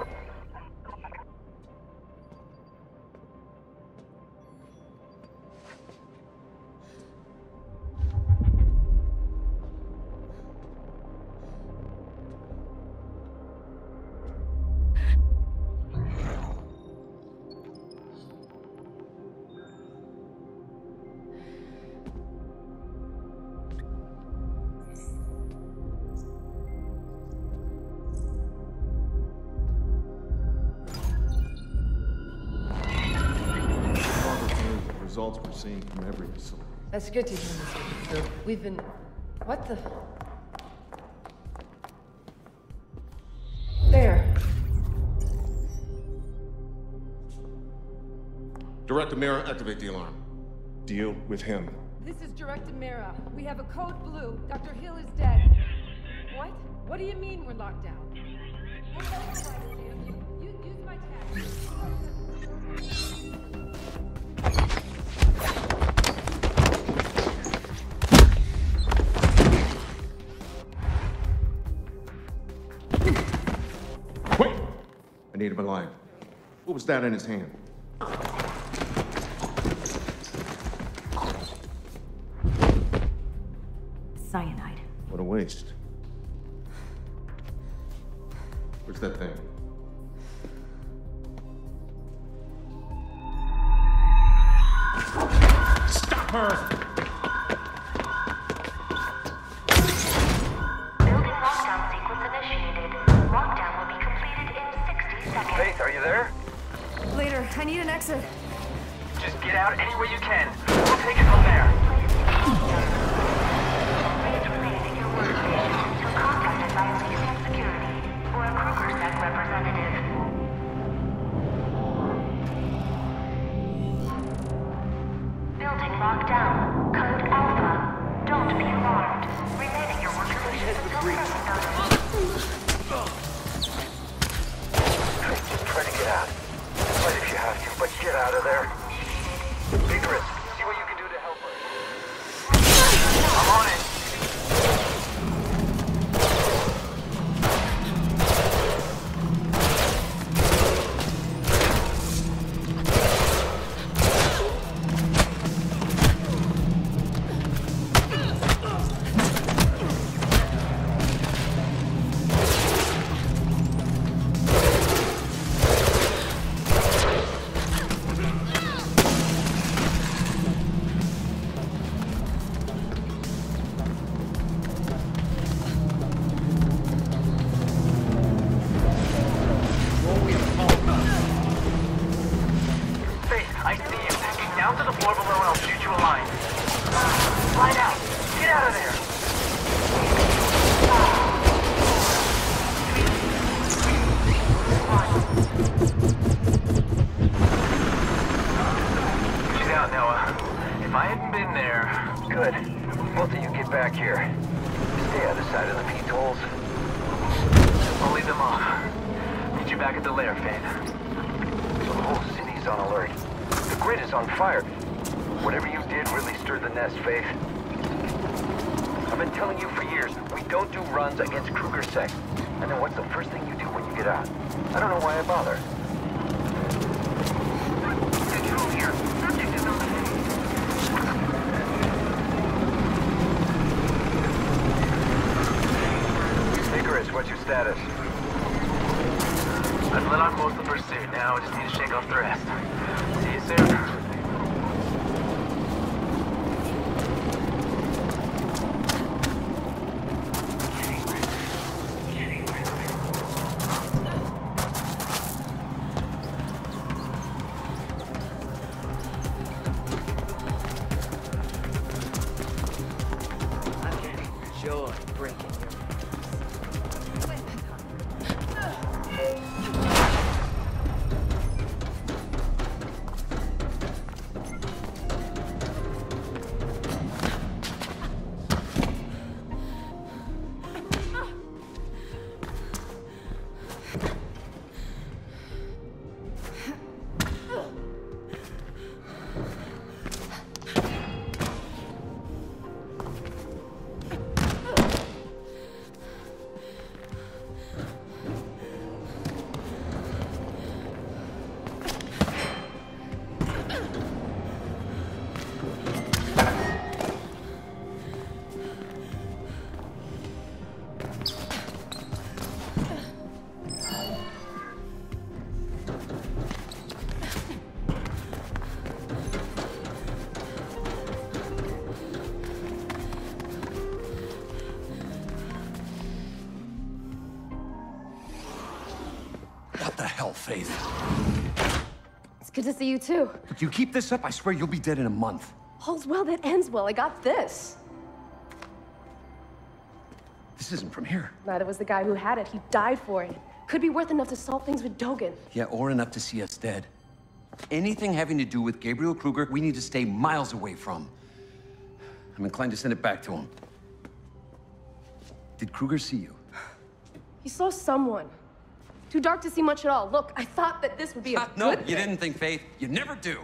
Results we're seeing from every facility. That's good to hear, Mister Kruger. We've been... What the... There. Director Mira, activate the alarm. Deal with him. This is Director Mira. We have a code blue. Doctor Hill is dead. What? What do you mean we're locked down? You, use my tag. Wait! I need him alive. What was that in his hand? Cyanide. What a waste. Where's that thing? Stop her! Building lockdown sequence initiated. Lockdown will be completed in sixty seconds. Faith, are you there? Later, I need an exit. Just get out any way you can. We'll take it from there. Contacted by Elysian Security or a KrugerSec representative. Building locked down. Code Alpha. Don't be alarmed. Remain at your workstation until further Just try to get out. Fight if you have to, but get out of there. Vigorous. See what you can do to help her. I'm on it. Against KrugerSec. And then what's the first thing you do when you get out? I don't know why I bother. Control here. Subject is on the move. Vigorous, what's your status? I've let on most of the pursuit. Now I just need to shake off the rest. See you soon. Faith. It's good to see you too. If you keep this up, I swear you'll be dead in a month. All's well that ends well. I got this. This isn't from here. Neither was the guy who had it. He died for it. Could be worth enough to solve things with Dogen. Yeah, or enough to see us dead. Anything having to do with Gabriel Kruger, we need to stay miles away from. I'm inclined to send it back to him. Did Kruger see you? He saw someone. Too dark to see much at all. Look, I thought that this would be a No, good you thing. didn't think, Faith. You never do.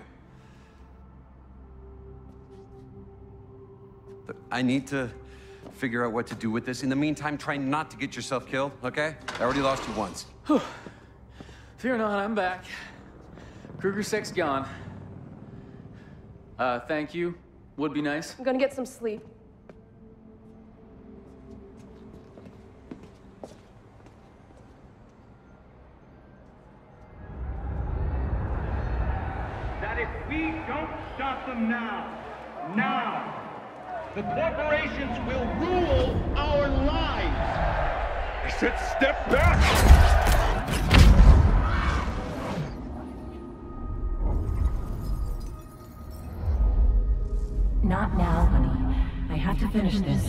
Look, I need to figure out what to do with this. In the meantime, try not to get yourself killed, okay? I already lost you once. Fear not, I'm back. Kruger Sec's gone. Uh, thank you. Would be nice. I'm gonna get some sleep. That if we don't stop them now, now, the corporations will rule our lives. I said step back! Not now, honey. I have to finish this.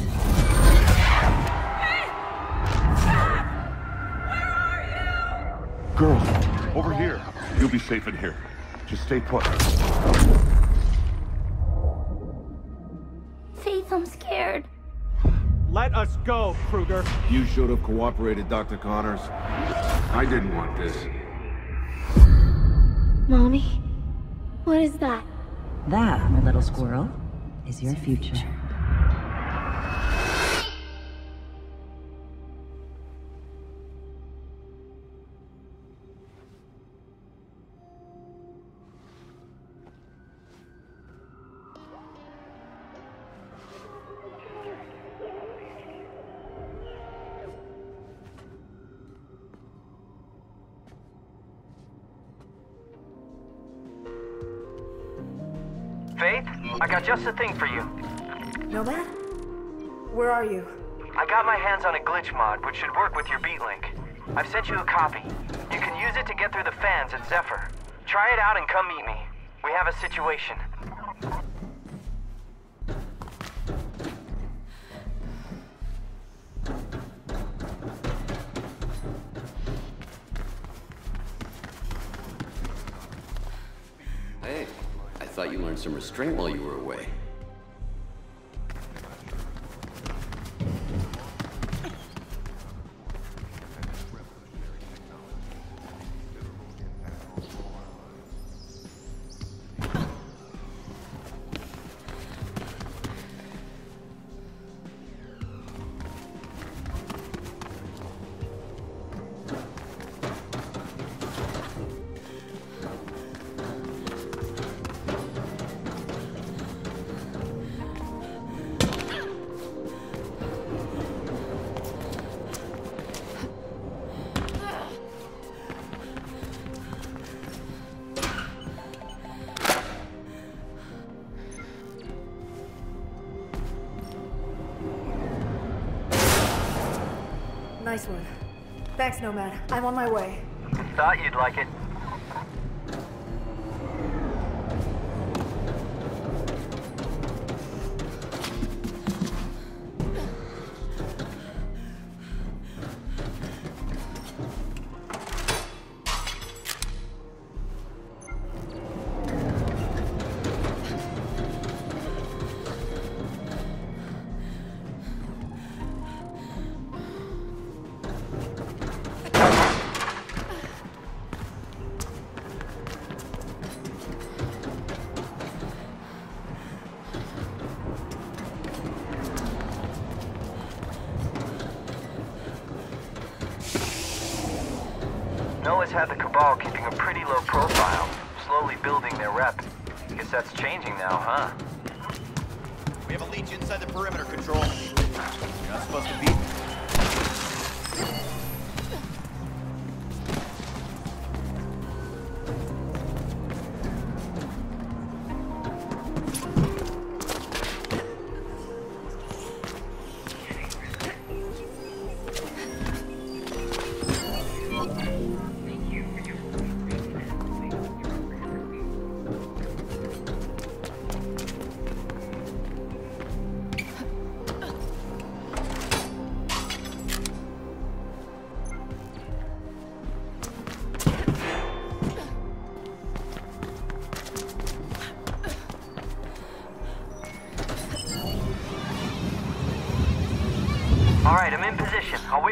Girl, over here. You'll be safe in here. Just stay put. Faith, I'm scared. Let us go, Kruger. You should have cooperated, Doctor Connors. I didn't want this. Mommy? What is that? That, my little squirrel, is your future. Faith, I got just the thing for you. Nomad? Where are you? I got my hands on a glitch mod, which should work with your beat link. I've sent you a copy. You can use it to get through the fans at Zephyr. Try it out and come meet me. We have a situation. Hey, I thought you learned some restraint while you were away. Nice one. Thanks, Nomad. I'm on my way. Thought you'd like it. Noah's had the Cabal keeping a pretty low profile, slowly building their rep. Guess that's changing now, huh? We have a leech inside the perimeter, Control. You're not supposed to be.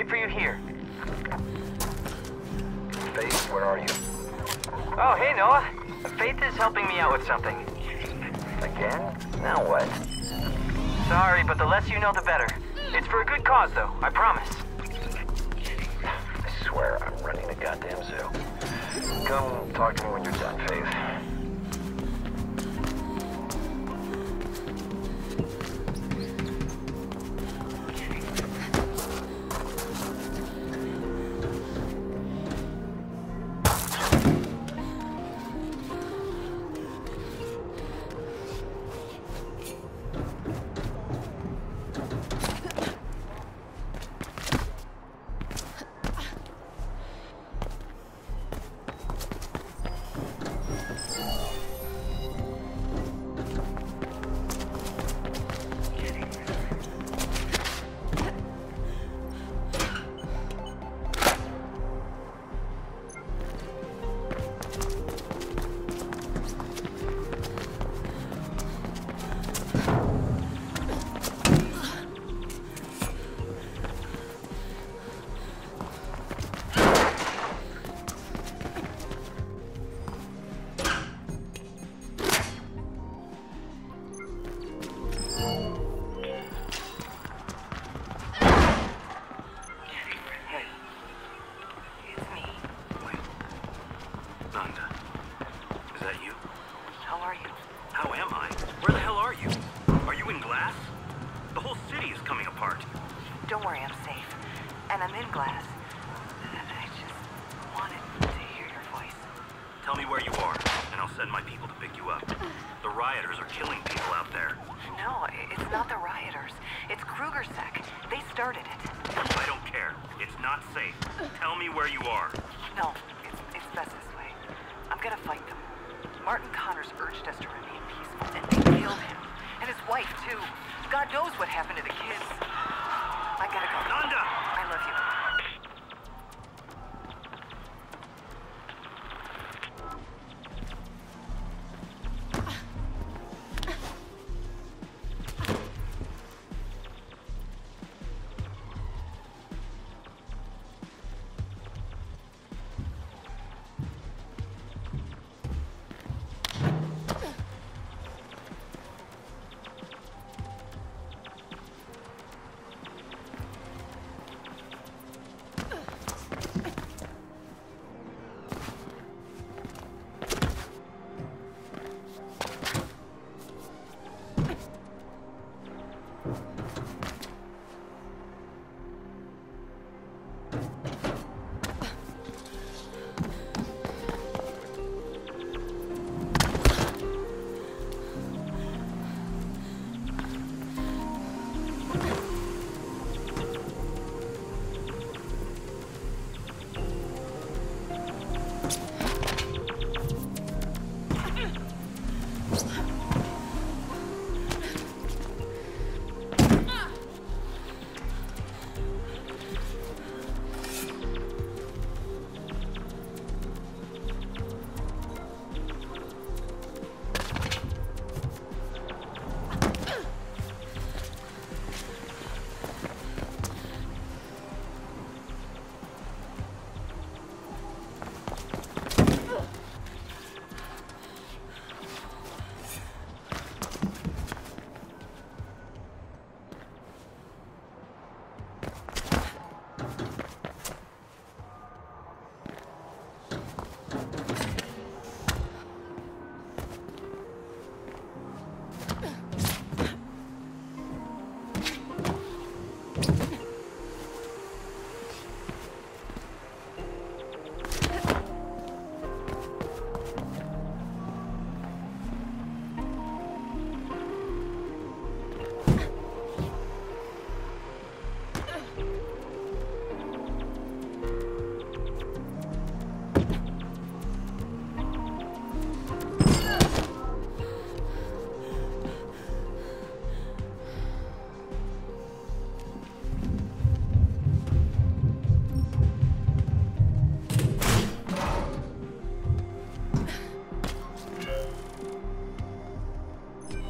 wait for you here. Faith, where are you? Oh, hey, Noah. Faith is helping me out with something. Again? Now what? Sorry, but the less you know, the better. It's for a good cause, though. I promise. I swear, I'm running a goddamn zoo. Come talk to me when you're done, Faith.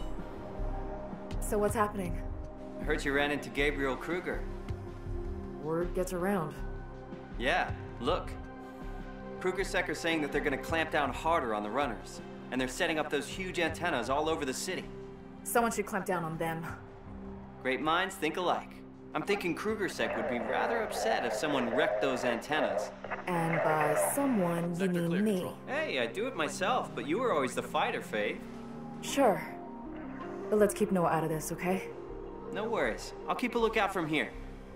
So what's happening? I heard you ran into Gabriel Kruger. word gets around. Yeah, look. KrugerSec are saying that they're gonna clamp down harder on the runners, and they're setting up those huge antennas all over the city. Someone should clamp down on them. Great minds think alike. I'm thinking KrugerSec would be rather upset if someone wrecked those antennas. And by someone, you mean me. Hey, I do it myself, but you were always the fighter, Faith. Sure. But let's keep Noah out of this, okay? No worries. I'll keep a lookout from here.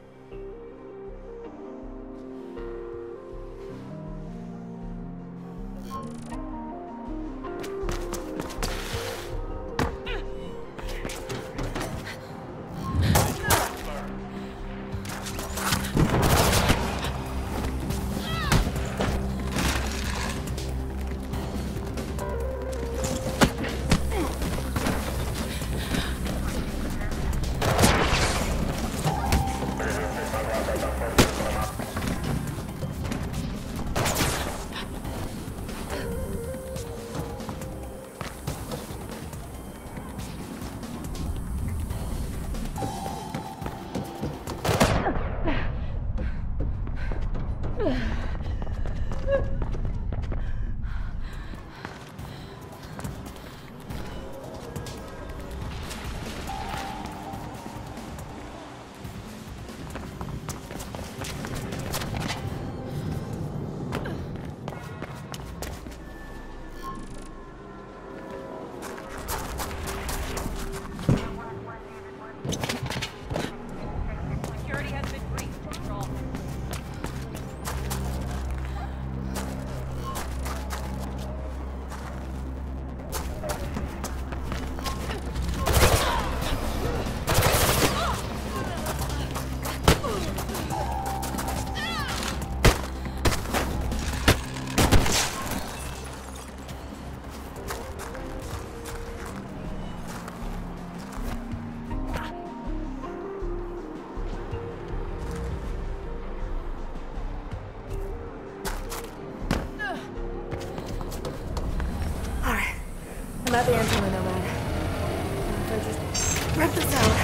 I'm at the antenna, Nomad. So just rip this out.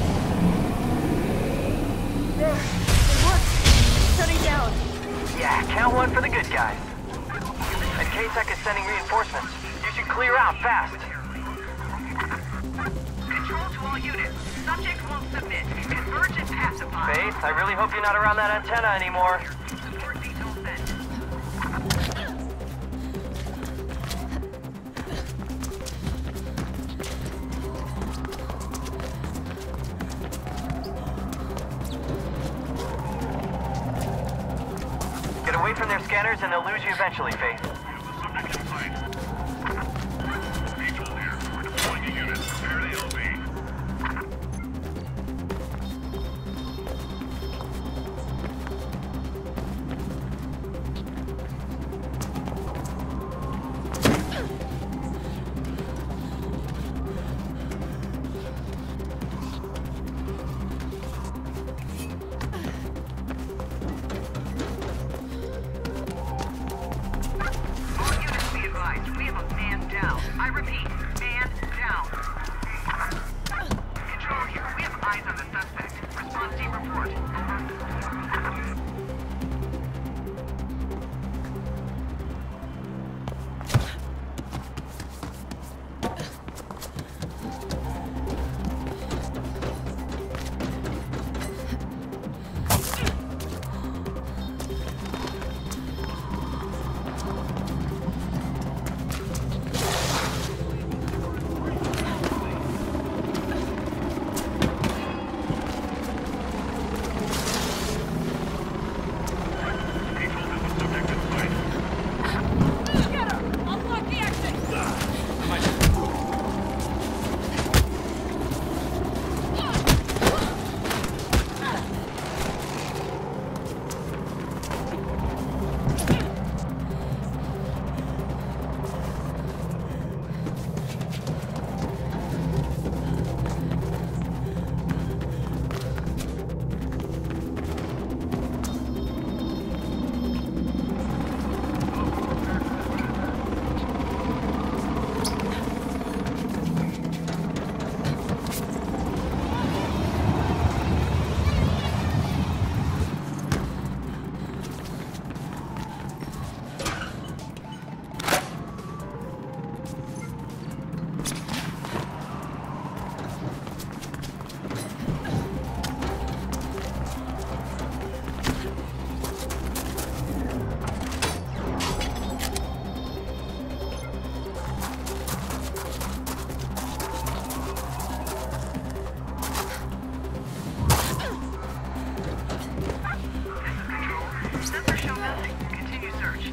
There. It worked. Shutting down. Yeah, count one for the good guys. And KSEC is sending reinforcements. You should clear out fast. Control to all units. Subject won't submit. Converge and pacify. Faith, I really hope you're not around that antenna anymore. Support detail sent. Get away from their scanners and they'll lose you eventually, Faith. Sensors show nothing. Continue search.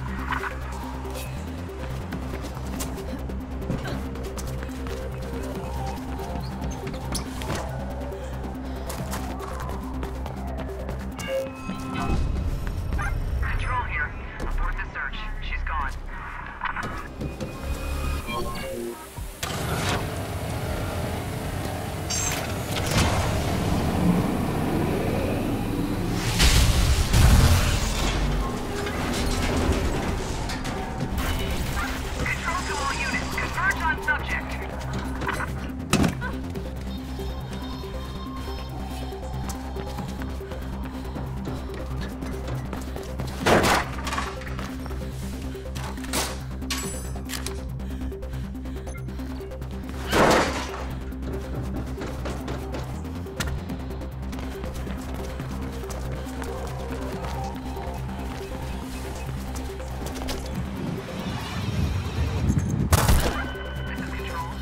Control here. Abort the search. She's gone. Control to all units. Converge on subject. This is Control.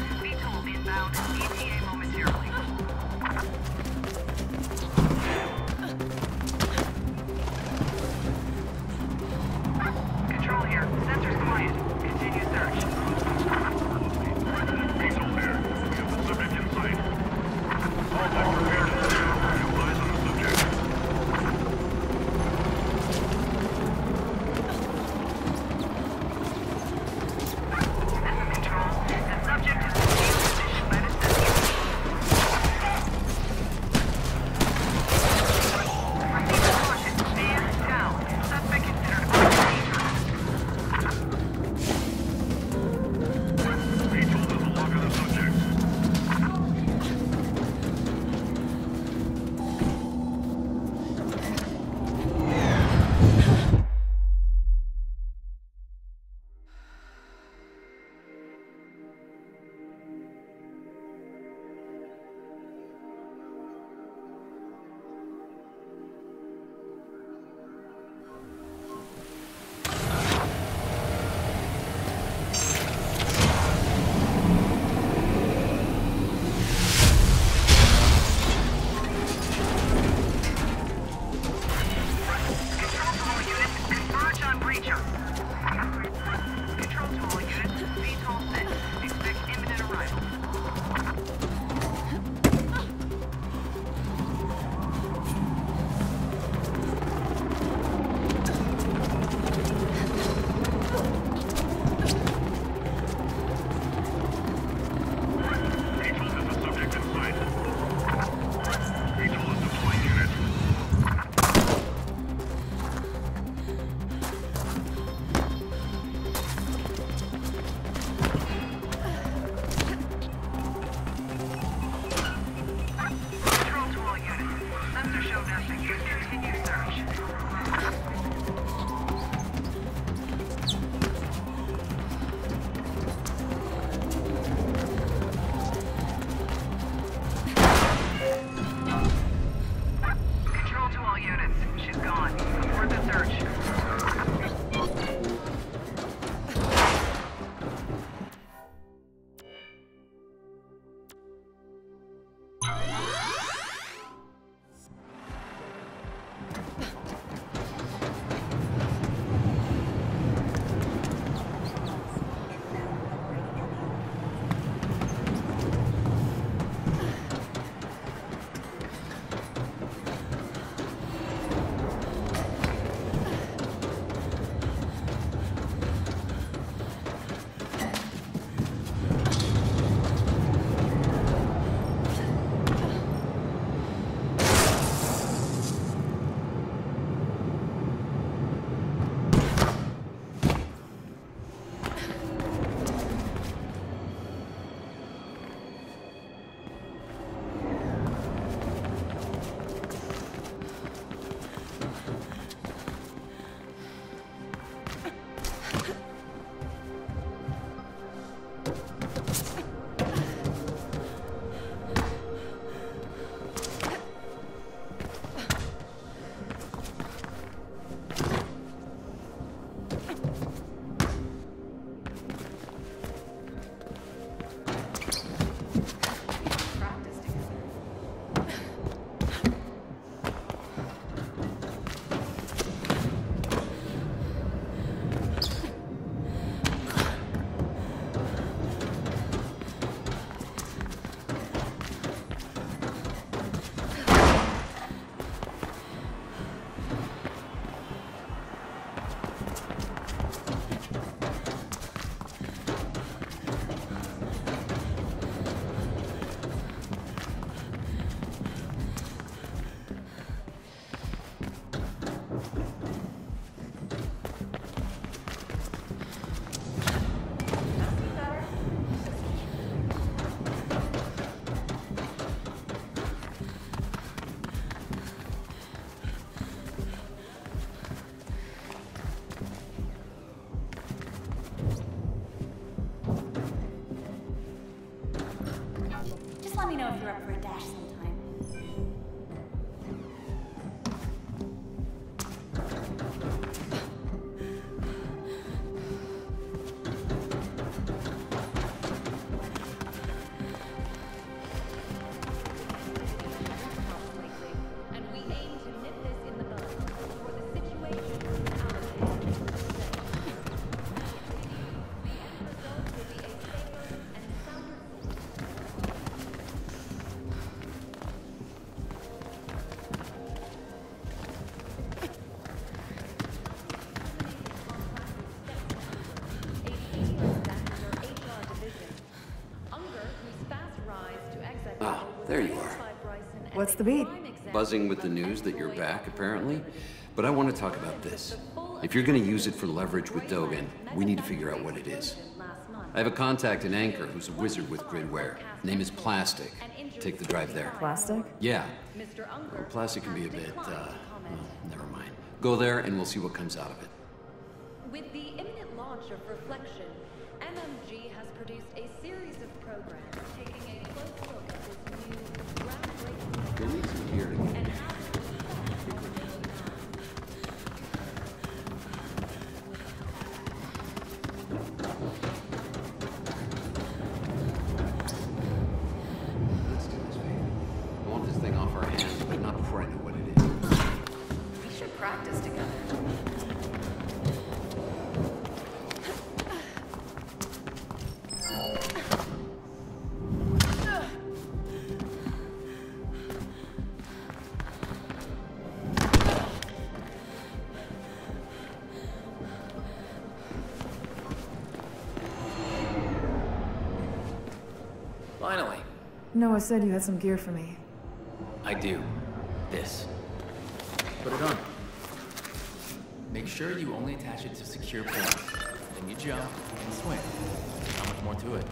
Let me know if you're up for a dash sometime. And we aim to nip this in the bud before the situation is out of hand. The end result will be a safer and sounder Ah, there you are. What's the beat? Buzzing with the news that you're back, apparently. But I want to talk about this. If you're going to use it for leverage with Dogen, we need to figure out what it is. I have a contact in Anchor who's a wizard with gridware. Name is Plastic. Take the drive there. Plastic? Yeah. Well, Plastic can be a bit, uh, well, never mind. Go there and we'll see what comes out of it. With the imminent launch of Reflection, M M G has produced a series of programs taking a close look at this new, groundbreaking You'll need some gear to get and in. how to Let's do this, baby. I want this thing off our hands, but not before I know what it is. We should practice together. Finally. Noah said you had some gear for me. I do. This. Put it on. Make sure you only attach it to secure points. Then you jump and swing. Not much more to it.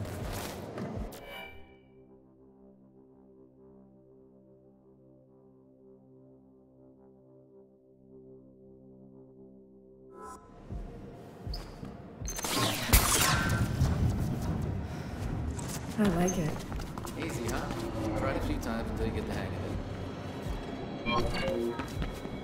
I like it. Easy, huh? Try it a few times until you get the hang of it.